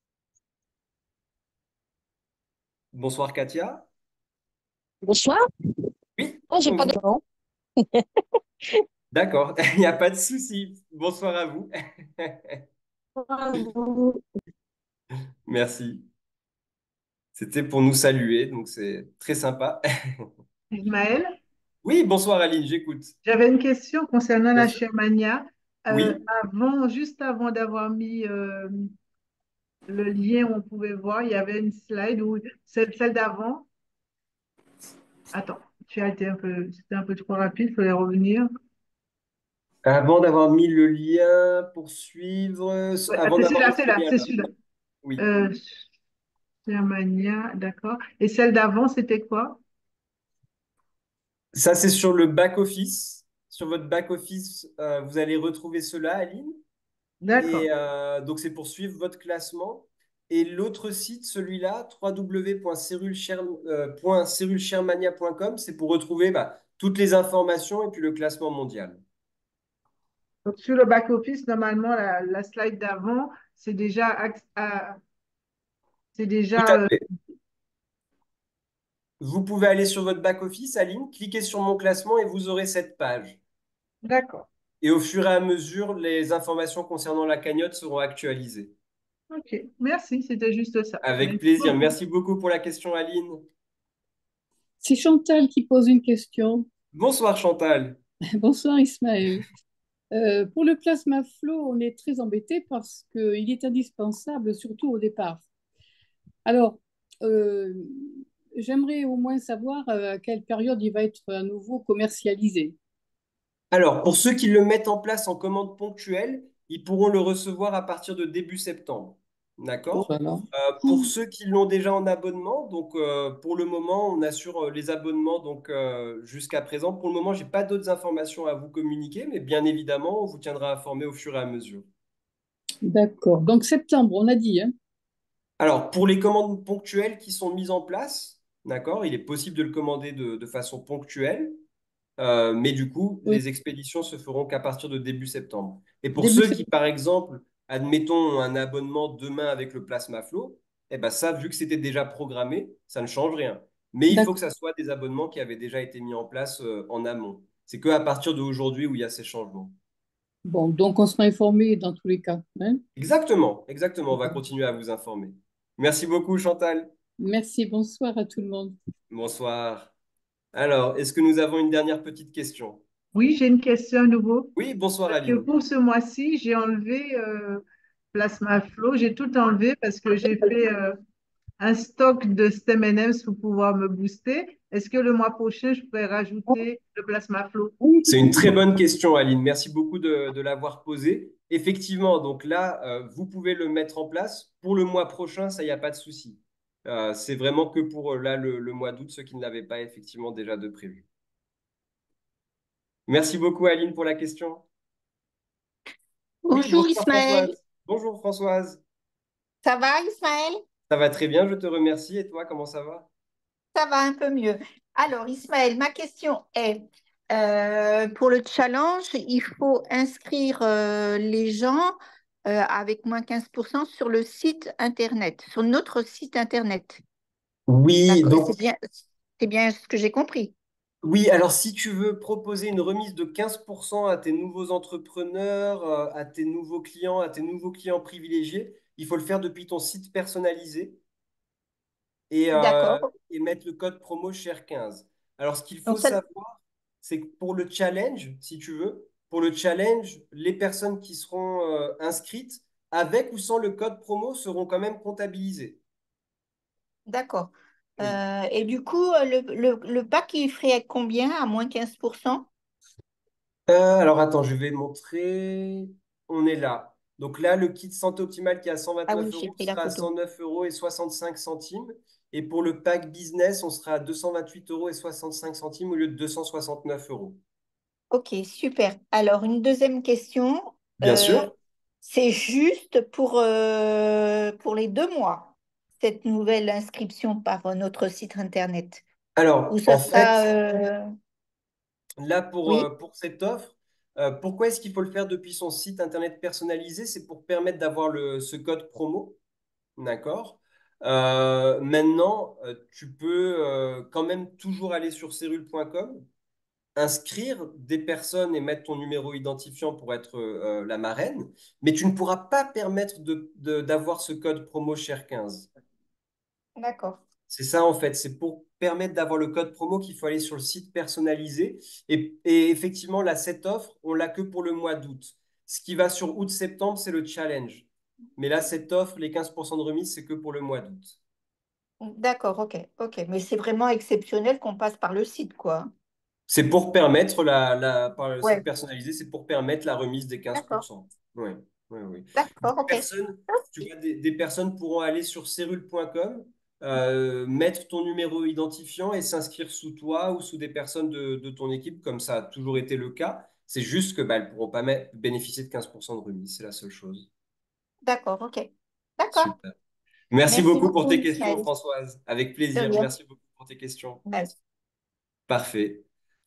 Speaker 2: Bonsoir Katia.
Speaker 7: Bonsoir.
Speaker 2: Oui,
Speaker 7: Oh, j'ai pas de nom.
Speaker 2: d'accord, il n'y a pas de souci. Bonsoir à vous. Merci. C'était pour nous saluer, donc c'est très sympa.
Speaker 8: Ismaël,
Speaker 2: Oui, bonsoir Aline, j'écoute.
Speaker 8: j'avais une question concernant
Speaker 2: Bien
Speaker 8: la
Speaker 2: sûr.
Speaker 8: Shermania.
Speaker 2: Oui.
Speaker 8: Juste avant d'avoir mis le lien où on pouvait voir, il y avait une slide où celle d'avant. Attends, c'était un peu trop rapide, il fallait revenir.
Speaker 2: Avant d'avoir mis le lien pour suivre,
Speaker 8: Ouais,
Speaker 2: avant d'avoir mis
Speaker 8: c'est
Speaker 2: ce
Speaker 8: là, c'est
Speaker 2: lien-là.
Speaker 8: celui-là.
Speaker 2: Oui.
Speaker 8: Euh, Shermania, d'accord. Et celle d'avant, c'était quoi?
Speaker 2: Ça, c'est sur le back-office. Sur votre back-office, vous allez retrouver cela, Aline.
Speaker 8: D'accord.
Speaker 2: Et donc, c'est pour suivre votre classement. Et l'autre site, celui-là, www.ceruleshermania.com, c'est pour retrouver toutes les informations et puis le classement mondial.
Speaker 8: Donc, sur le back-office, normalement, la slide d'avant, c'est déjà, c'est
Speaker 2: Tout
Speaker 8: déjà
Speaker 2: à fait. Vous pouvez aller sur votre back-office, Aline, cliquez sur mon classement et vous aurez cette page.
Speaker 8: d'accord.
Speaker 2: Et au fur et à mesure, les informations concernant la cagnotte seront actualisées.
Speaker 8: Ok, merci, c'était juste ça.
Speaker 2: Avec
Speaker 8: Merci
Speaker 2: plaisir.
Speaker 8: beaucoup.
Speaker 2: Merci beaucoup pour la question, Aline.
Speaker 7: C'est Chantal qui pose une question.
Speaker 2: Bonsoir, Chantal.
Speaker 7: Bonsoir Ismaël. Pour le plasma flow, on est très embêté parce qu'il est indispensable, surtout au départ. Alors, euh, j'aimerais au moins savoir à quelle période il va être à nouveau commercialisé.
Speaker 2: Alors, pour ceux qui le mettent en place en commande ponctuelle, ils pourront le recevoir à partir de début septembre.
Speaker 7: Oh
Speaker 2: D'accord?
Speaker 7: là là.
Speaker 2: Pour ceux qui l'ont déjà en abonnement, donc pour le moment, on assure les abonnements donc jusqu'à présent. Pour le moment, je n'ai pas d'autres informations à vous communiquer, mais bien évidemment, on vous tiendra informé au fur et à mesure.
Speaker 7: D'accord. Donc septembre, on a dit, hein?
Speaker 2: Alors, pour les commandes ponctuelles qui sont mises en place, D'accord? Il est possible de le commander de façon ponctuelle. Mais du coup,
Speaker 7: Oui,
Speaker 2: les expéditions se feront qu'à partir de début septembre. Et pour
Speaker 7: début
Speaker 2: ceux qui,
Speaker 7: septembre.
Speaker 2: par exemple, admettons, ont un abonnement demain avec le Plasma Flow, eh ben ça, vu que c'était déjà programmé, ça ne change rien. Mais il faut que
Speaker 7: D'accord.
Speaker 2: ça soit des abonnements qui avaient déjà été mis en place en amont. C'est que à partir d'aujourd'hui où il y a ces changements.
Speaker 7: Bon, donc on sera informé dans tous les cas, hein.
Speaker 2: Exactement, exactement. On va continuer à vous informer. Merci beaucoup, Chantal.
Speaker 7: Merci, bonsoir à tout le monde.
Speaker 2: Bonsoir. Alors, est-ce que nous avons une dernière petite question?
Speaker 8: Oui, j'ai une question à nouveau.
Speaker 2: Oui, bonsoir,
Speaker 8: Parce que
Speaker 2: Aline.
Speaker 8: pour ce mois-ci, j'ai enlevé Plasma Flow. J'ai tout enlevé parce que j'ai fait un stock de STEM M&M's pour pouvoir me booster. Est-ce que le mois prochain, je pourrais rajouter le Plasma Flow?
Speaker 2: C'est une très bonne question, Aline. Merci beaucoup de l'avoir posée. Effectivement, donc là, vous pouvez le mettre en place. Pour le mois prochain, ça, il n'y a pas de souci. C'est vraiment que pour là, le mois d'août, ceux qui ne l'avaient pas effectivement déjà de prévu. Merci beaucoup, Aline, pour la question. Oui,
Speaker 9: Bonjour
Speaker 2: bonsoir
Speaker 9: Ismaël,
Speaker 2: Françoise. Bonjour Françoise.
Speaker 9: ça va Ismaël?
Speaker 2: Ça va très bien, je te remercie. Et toi, comment ça va?
Speaker 9: Ça va un peu mieux. Alors Ismaël, ma question est, pour le challenge, il faut inscrire les gens avec moins 15% sur le site Internet, sur notre site Internet.
Speaker 2: Oui,
Speaker 9: D'accord,
Speaker 2: donc
Speaker 9: c'est bien ce que j'ai compris.
Speaker 2: oui, alors si tu veux proposer une remise de 15% à tes nouveaux entrepreneurs, à tes nouveaux clients, à tes nouveaux clients privilégiés, il faut le faire depuis ton site personnalisé
Speaker 9: D'accord.
Speaker 2: et mettre le code promo Cher15. Alors ce qu'il faut
Speaker 9: Donc ça,
Speaker 2: savoir, c'est que pour le challenge, si tu veux, pour le challenge, les personnes qui seront inscrites avec ou sans le code promo seront quand même comptabilisées.
Speaker 9: d'accord.
Speaker 2: Oui.
Speaker 9: Et du coup, le pack, il ferait combien à moins 15%?
Speaker 2: Alors attends, je vais montrer. On est là. Donc là, le kit santé optimale qui est à
Speaker 9: Ah oui,
Speaker 2: 129
Speaker 9: j'ai
Speaker 2: euros
Speaker 9: pris la
Speaker 2: sera à
Speaker 9: photo.
Speaker 2: 109 euros et 65 centimes. Et pour le pack business, on sera à 228 euros et 65 centimes au lieu de 269 euros.
Speaker 9: Ok, super. Alors, une deuxième question.
Speaker 2: Bien
Speaker 9: Euh,
Speaker 2: sûr.
Speaker 9: c'est juste pour les 2 mois, cette nouvelle inscription par notre site internet. Ou
Speaker 2: Alors,
Speaker 9: ça
Speaker 2: en
Speaker 9: sera...
Speaker 2: fait, là,
Speaker 9: oui,
Speaker 2: pour cette offre, pourquoi est-ce qu'il faut le faire depuis son site internet personnalisé? C'est pour permettre d'avoir ce code promo. D'accord. Maintenant, tu peux quand même toujours aller sur cellule.com, inscrire des personnes et mettre ton numéro identifiant pour être la marraine, mais tu ne pourras pas permettre d'avoir ce code promo Cher15.
Speaker 9: d'accord.
Speaker 2: C'est ça en fait, c'est pour permettre d'avoir le code promo qu'il faut aller sur le site personnalisé. Et effectivement, là, cette offre, on l'a que pour le mois d'août. Ce qui va sur août-septembre, c'est le challenge. Mais là, cette offre, les 15% de remise, c'est que pour le mois d'août.
Speaker 9: D'accord, ok, ok. Mais c'est vraiment exceptionnel qu'on passe par le site, quoi.
Speaker 2: C'est pour permettre par le site
Speaker 9: Ouais,
Speaker 2: personnalisé, c'est pour permettre la remise des
Speaker 9: d'accord,
Speaker 2: 15%. Oui, oui, oui.
Speaker 9: d'accord, ok.
Speaker 2: Tu vois, des personnes pourront aller sur cellule.com, mettre ton numéro identifiant et s'inscrire sous toi ou sous des personnes de ton équipe, comme ça a toujours été le cas. C'est juste que bah, elles ne pourront pas bénéficier de 15% de remise, c'est la seule chose.
Speaker 9: D'accord, ok. D'accord.
Speaker 2: Super. Merci
Speaker 9: Merci
Speaker 2: beaucoup pour
Speaker 9: beaucoup,
Speaker 2: tes questions,
Speaker 9: Ismaël.
Speaker 2: Françoise. Avec
Speaker 9: De
Speaker 2: plaisir.
Speaker 9: rien.
Speaker 2: Merci beaucoup pour tes questions.
Speaker 9: Merci.
Speaker 2: Parfait.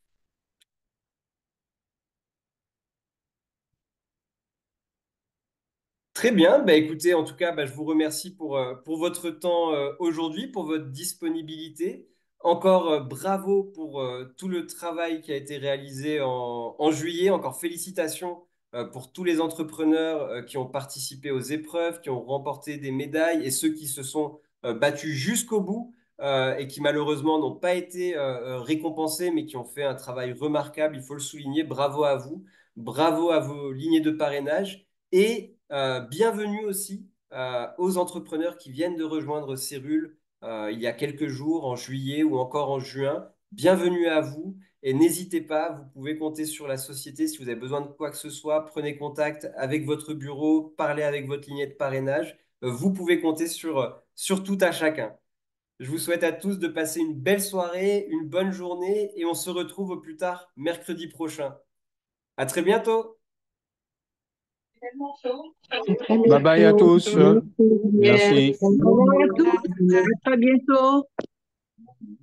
Speaker 2: Très bien, bah écoutez, en tout cas, bah, je vous remercie pour votre temps aujourd'hui, pour votre disponibilité. Encore bravo pour tout le travail qui a été réalisé en juillet. Encore félicitations pour tous les entrepreneurs qui ont participé aux épreuves, qui ont remporté des médailles et ceux qui se sont battus jusqu'au bout et qui malheureusement n'ont pas été récompensés, mais qui ont fait un travail remarquable. Il faut le souligner. Bravo à vous. Bravo à vos lignées de parrainage. Et bienvenue aussi aux entrepreneurs qui viennent de rejoindre Cérule il y a quelques jours, en juillet ou encore en juin. Bienvenue à vous et n'hésitez pas, vous pouvez compter sur la société si vous avez besoin de quoi que ce soit. Prenez contact avec votre bureau, parlez avec votre lignée de parrainage. Vous pouvez compter sur tout à chacun. Je vous souhaite à tous de passer une belle soirée, une bonne journée et on se retrouve au plus tard mercredi prochain. À très bientôt!
Speaker 8: À très
Speaker 3: Bye bye à
Speaker 8: bientôt.
Speaker 3: tous.
Speaker 6: Yes.
Speaker 3: Merci.
Speaker 6: Au revoir à tous. À très bientôt.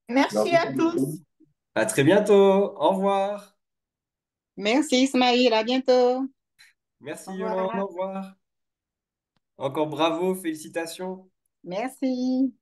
Speaker 9: Merci à tous.
Speaker 2: À très bientôt. Au revoir.
Speaker 10: Merci Ismaël, à bientôt.
Speaker 2: Merci
Speaker 10: Au
Speaker 2: Yolande.
Speaker 10: revoir.
Speaker 2: Au revoir. Encore bravo, félicitations.
Speaker 10: Merci.